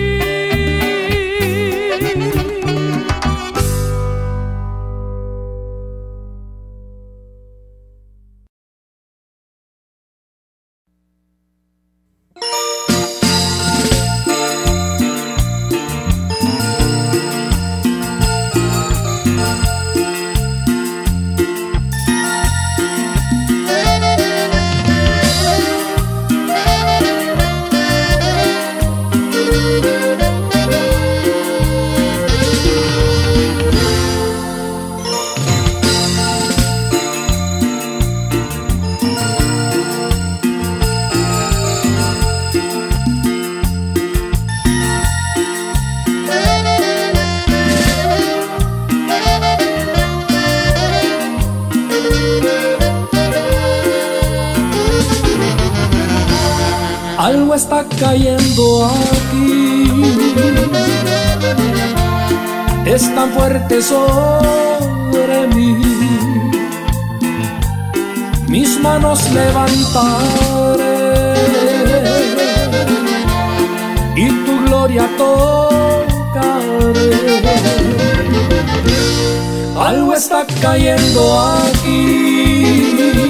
Algo está cayendo aquí, es tan fuerte sobre mí. Mis manos levantaré y tu gloria tocaré. Algo está cayendo aquí,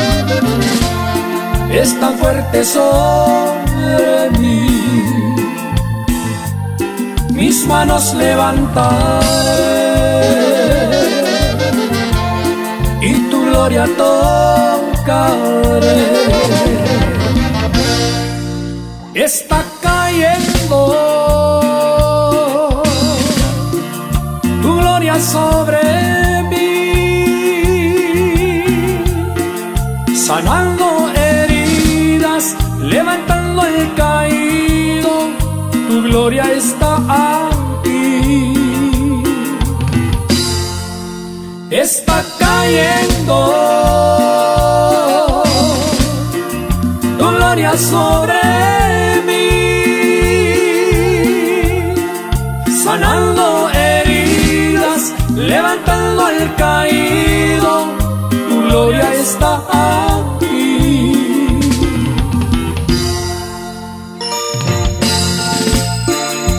es tan fuerte sobre mí. Mis manos levantaré y tu gloria tocaré. Está cayendo tu gloria sobre mí, sanando heridas, levantando al caído. Tu gloria está aquí. Está cayendo tu gloria sobre mí, sanando heridas, levantando al caído. Tu gloria está aquí.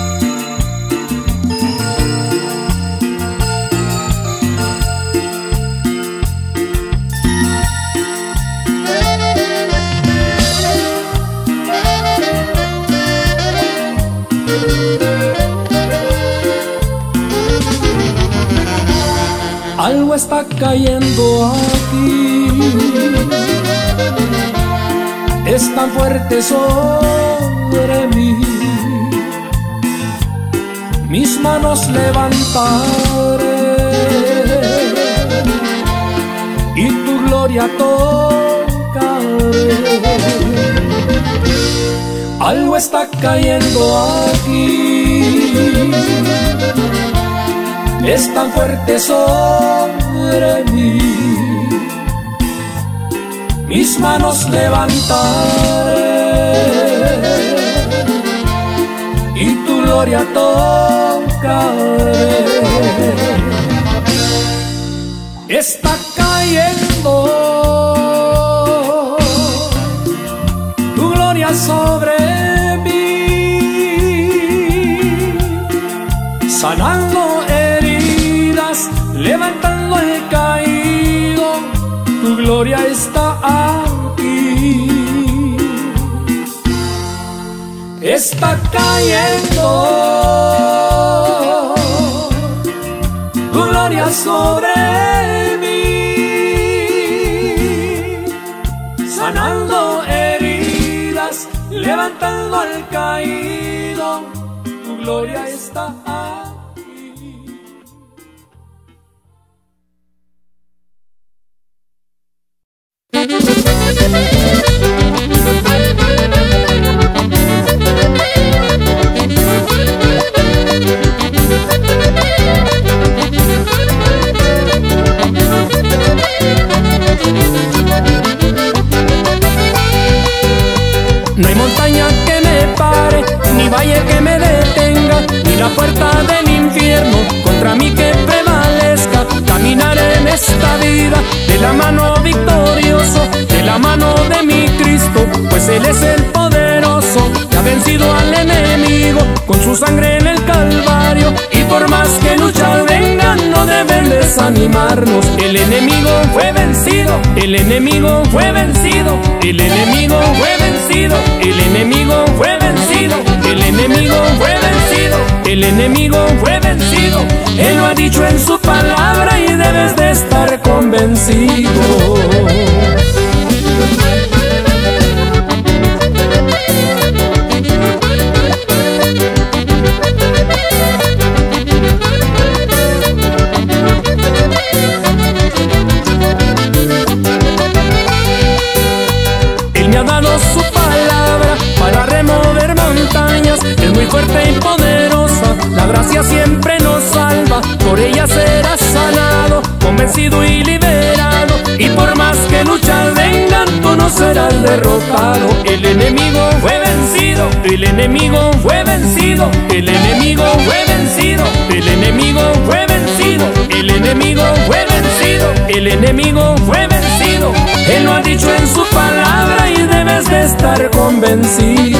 algo está cayendo aquí. Es tan fuerte sobre mí. Mis manos levantaré y tu gloria tocaré. Algo está cayendo aquí. Es tan fuerte sobre mí. Mis manos levantaré y tu gloria tocaré. Está cayendo tu gloria sobre mí, sanando heridas, levantando el caído. Tu gloria está aquí. Está cayendo tu gloria sobre mí, sanando heridas, levantando al caído. Tu gloria está aquí. No hay montaña que me pare, ni valle que me detenga, ni la puerta del infierno contra mí que prevalezca. Caminaré en esta vida de la mano victorioso, de la mano de mi Cristo, pues Él es el poderoso, que ha vencido al enemigo con su sangre en el Calvario. Y por más que luchas vengan, no deben desanimarnos. El enemigo fue vencido, el enemigo fue vencido, el enemigo fue vencido, el enemigo fue vencido, el enemigo fue vencido, el enemigo fue vencido. Él lo ha dicho en su palabra y debes de estar convencido. Él me ha dado su palabra para remover montañas. Es muy fuerte y poderosa, la gracia siempre nos salva. Por ella serás sanado, convencido y liberado. Y por más que luchas vengan, tú no serás derrotado. El enemigo fue vencido, el enemigo fue vencido, el enemigo fue vencido, el enemigo fue vencido, el enemigo fue vencido, el enemigo fue vencido. Él lo ha dicho en su palabra y debes de estar convencido.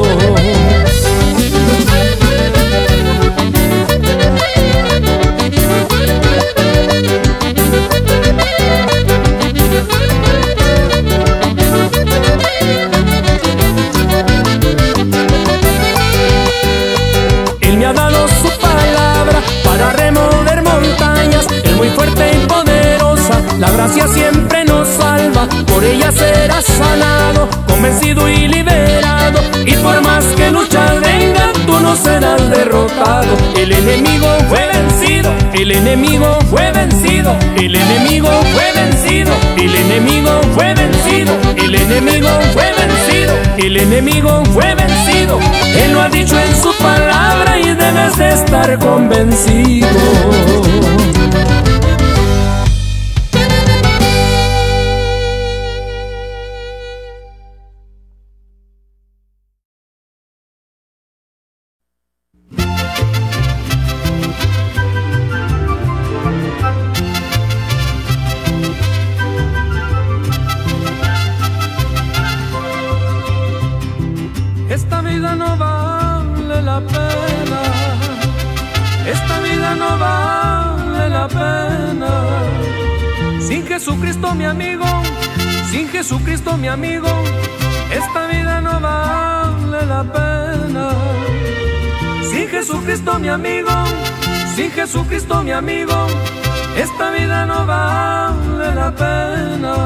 Él me ha dado su palabra para remover montañas. Es muy fuerte y poderosa, la gracia siempre nos salva. Por ella serás sanado, convencido y liberado. Y por más que luchas vengan, tú no serás derrotado. El enemigo fue vencido, el enemigo fue vencido, el enemigo fue vencido, el enemigo fue vencido, el enemigo fue vencido, el enemigo fue vencido. Él lo ha dicho en su palabra y debes de estar convencido. Esta vida no vale la pena, esta vida no vale la pena. Sin Jesucristo mi amigo, sin Jesucristo mi amigo, esta vida no vale la pena. Sin Jesucristo mi amigo, sin Jesucristo mi amigo, esta vida no vale la pena.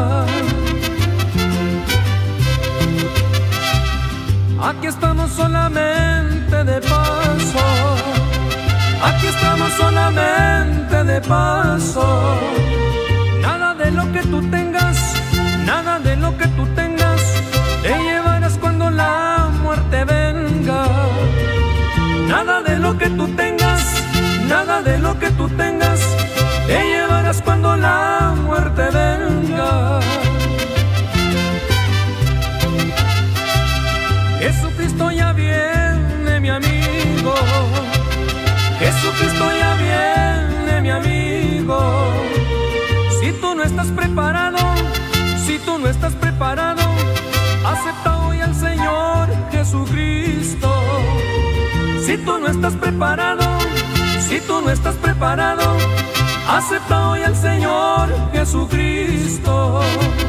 Aquí estamos solamente de paso, aquí estamos solamente de paso. Nada de lo que tú tengas, nada de lo que tú tengas, te llevarás cuando la muerte venga. Nada de lo que tú tengas, nada de lo que tú tengas, te llevarás cuando la muerte venga. Jesucristo ya viene, mi amigo. Jesucristo ya viene, mi amigo. Si tú no estás preparado, si tú no estás preparado, acepta hoy al Señor Jesucristo. Si tú no estás preparado, si tú no estás preparado, acepta hoy al Señor Jesucristo.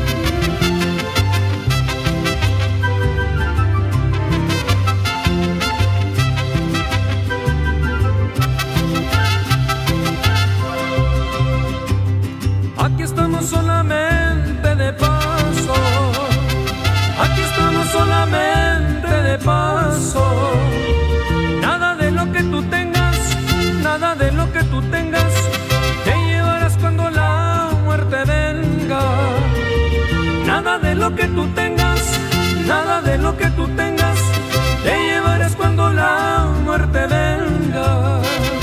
Aquí estamos solamente de paso, aquí estamos solamente de paso. Nada de lo que tú tengas, nada de lo que tú tengas, te llevarás cuando la muerte venga. Nada de lo que tú tengas, nada de lo que tú tengas, te llevarás cuando la muerte venga.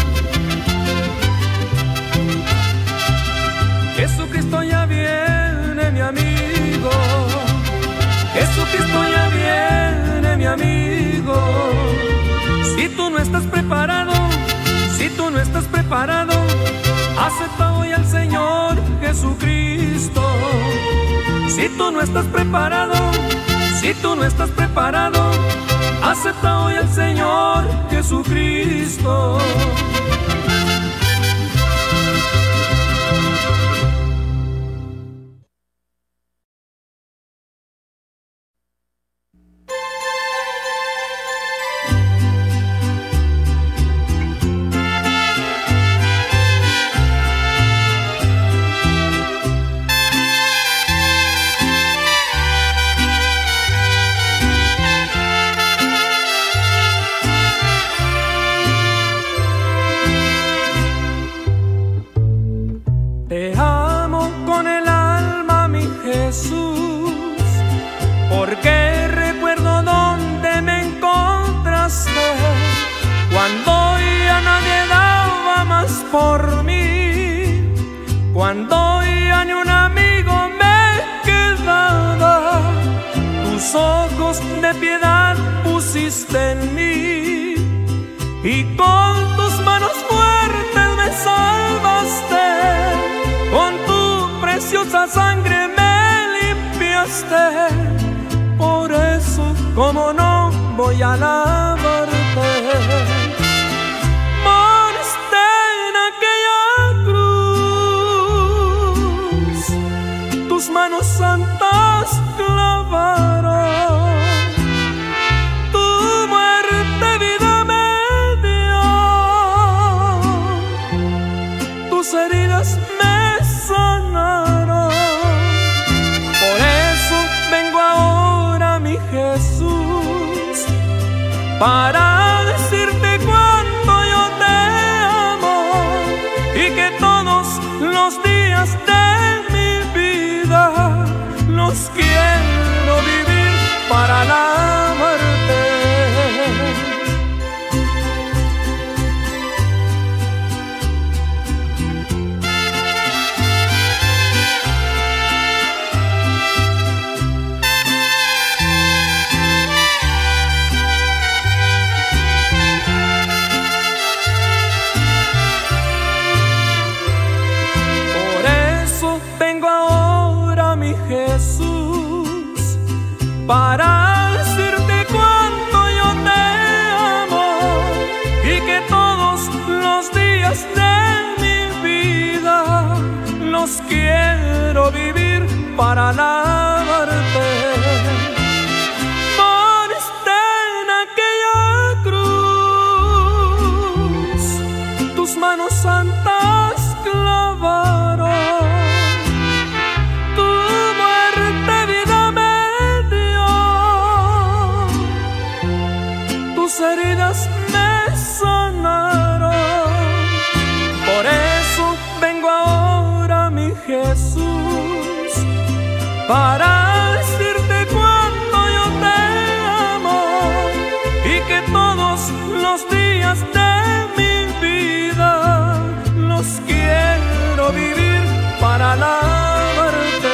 Jesucristo ya viene, mi amigo. Jesucristo ya viene, mi amigo. Si tú no estás preparado, si tú no estás preparado, acepta hoy al Señor Jesucristo. Si tú no estás preparado, si tú no estás preparado, acepta hoy al Señor Jesucristo. Cuando ya ni un amigo me quedaba, tus ojos de piedad pusiste en mí, y con tus manos fuertes me salvaste, con tu preciosa sangre me limpiaste. Por eso, como no voy a alabarte, tus manos santas clavaron, tu muerte vida me dio, tus heridas me sanaron. Por eso vengo ahora, mi Jesús, para decirte cuánto yo te amo, y que todos los días de los quiero vivir para alabarte. Por eso vengo ahora, mi Jesús, para decirte cuánto yo te amo, y que todos los días de mi vida los quiero vivir para alabarte. Moriste en aquella cruz, tus manos santas clavadas, tus heridas me sanaron. Por eso vengo ahora, mi Jesús, para decirte cuánto yo te amo y que todos los días de mi vida los quiero vivir para alabarte.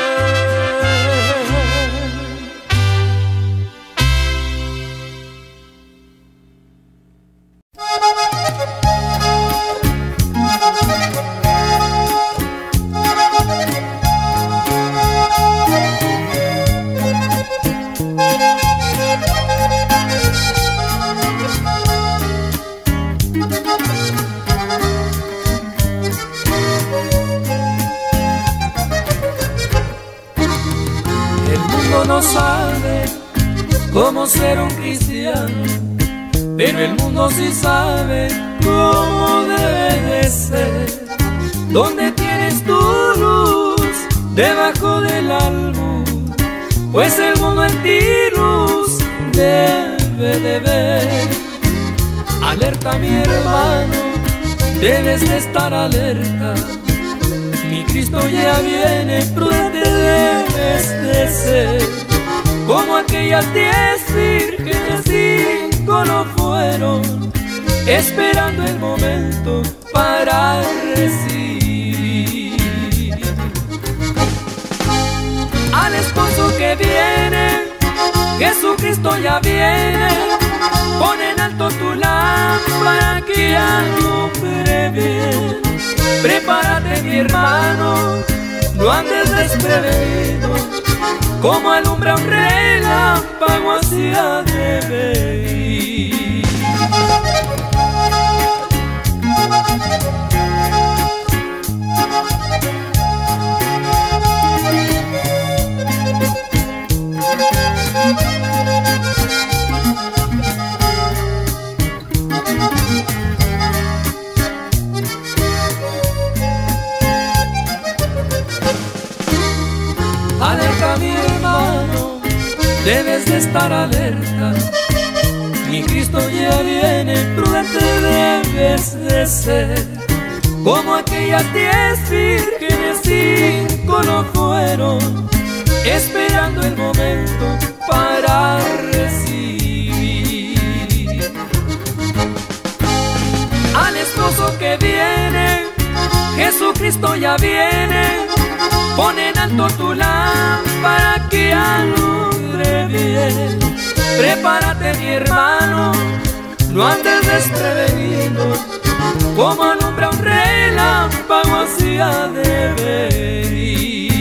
No sabe cómo ser un cristiano, pero el mundo sí sabe cómo debe de ser. ¿Dónde tienes tu luz? Debajo del almud, pues el mundo en ti luz debe de ver. Alerta, mi hermano, debes de estar alerta. Mi Cristo ya viene, prudente debes de ser. Como aquellas diez vírgenes, cinco no fueron, esperando el momento para recibir al esposo que viene. Jesucristo ya viene. Pon en alto tu lámpara que alumbre bien. Prepárate, mi hermano, no andes desprevenido. Como alumbra un relámpago, así ha de venir. Alerta, mi hermano, debes de estar alerta. Mi Cristo ya viene, prudente debes de ser. Como aquellas diez vírgenes, cinco no fueron, esperando el momento para recibir al esposo que viene. Jesucristo ya viene. Pon en alto tu lámpara que alumbre bien. Prepárate, mi hermano, no andes desprevenido. Como alumbra un relámpago, así ha de venir.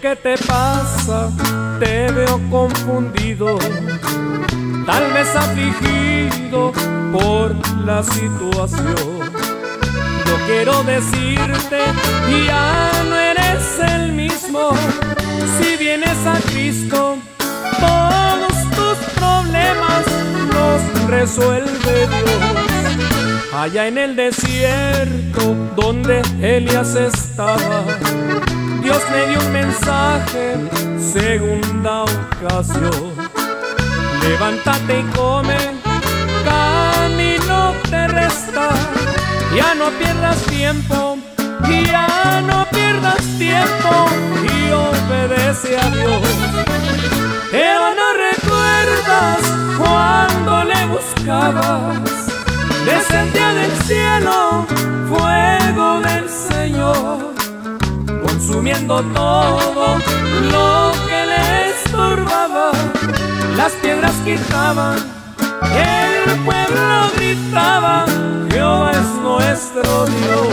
¿qué te pasa? Te veo confundido, tal vez afligido por la situación. Yo quiero decirte, ya no eres el mismo. Si vienes a Cristo, todos tus problemas los resuelve Dios. Allá en el desierto donde Elías estaba, Dios me dio un mensaje, segunda ocasión. Levántate y come, camino te resta. Ya no pierdas tiempo, ya no pierdas tiempo y obedece a Dios. Pero no recuerdas cuando le buscabas, descendía del cielo fuego del Señor, consumiendo todo lo que le estorbaba. Las piedras quitaban, el pueblo gritaba, Jehová es nuestro Dios.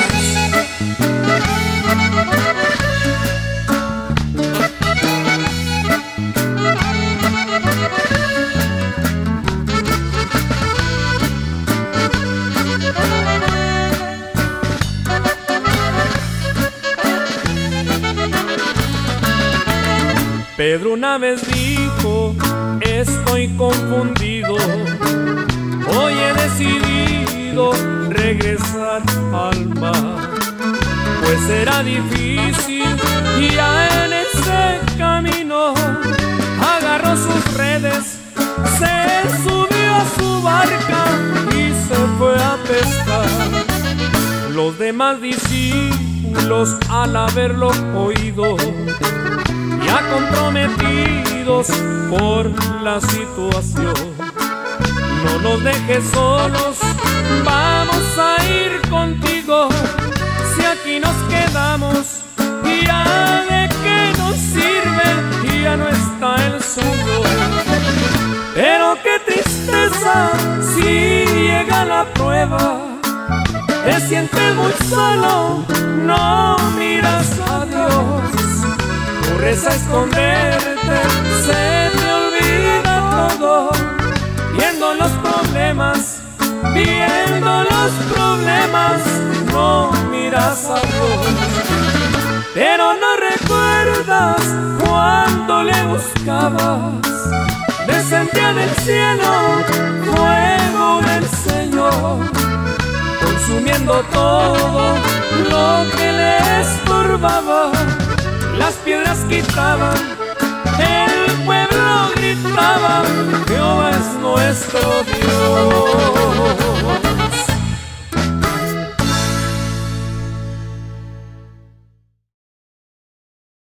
Pedro una vez dijo, estoy confundido, hoy he decidido regresar al mar, pues será difícil ya en ese camino. Agarró sus redes, se subió a su barca y se fue a pescar. Los demás discípulos al haberlo oído, ya comprometidos por la situación, no nos dejes solos, vamos a ir contigo. Si aquí nos quedamos, ya de qué nos sirve, ya no está el suyo. Pero qué tristeza si llega la prueba, te sientes muy solo, no miras a Dios. Corres a esconderte, se te olvida todo, viendo los problemas, viendo los problemas, no miras a Dios. Pero no recuerdas cuando le buscabas, descendía del cielo fuego del Señor, consumiendo todo lo que le estorbaba. Las piedras quitaban,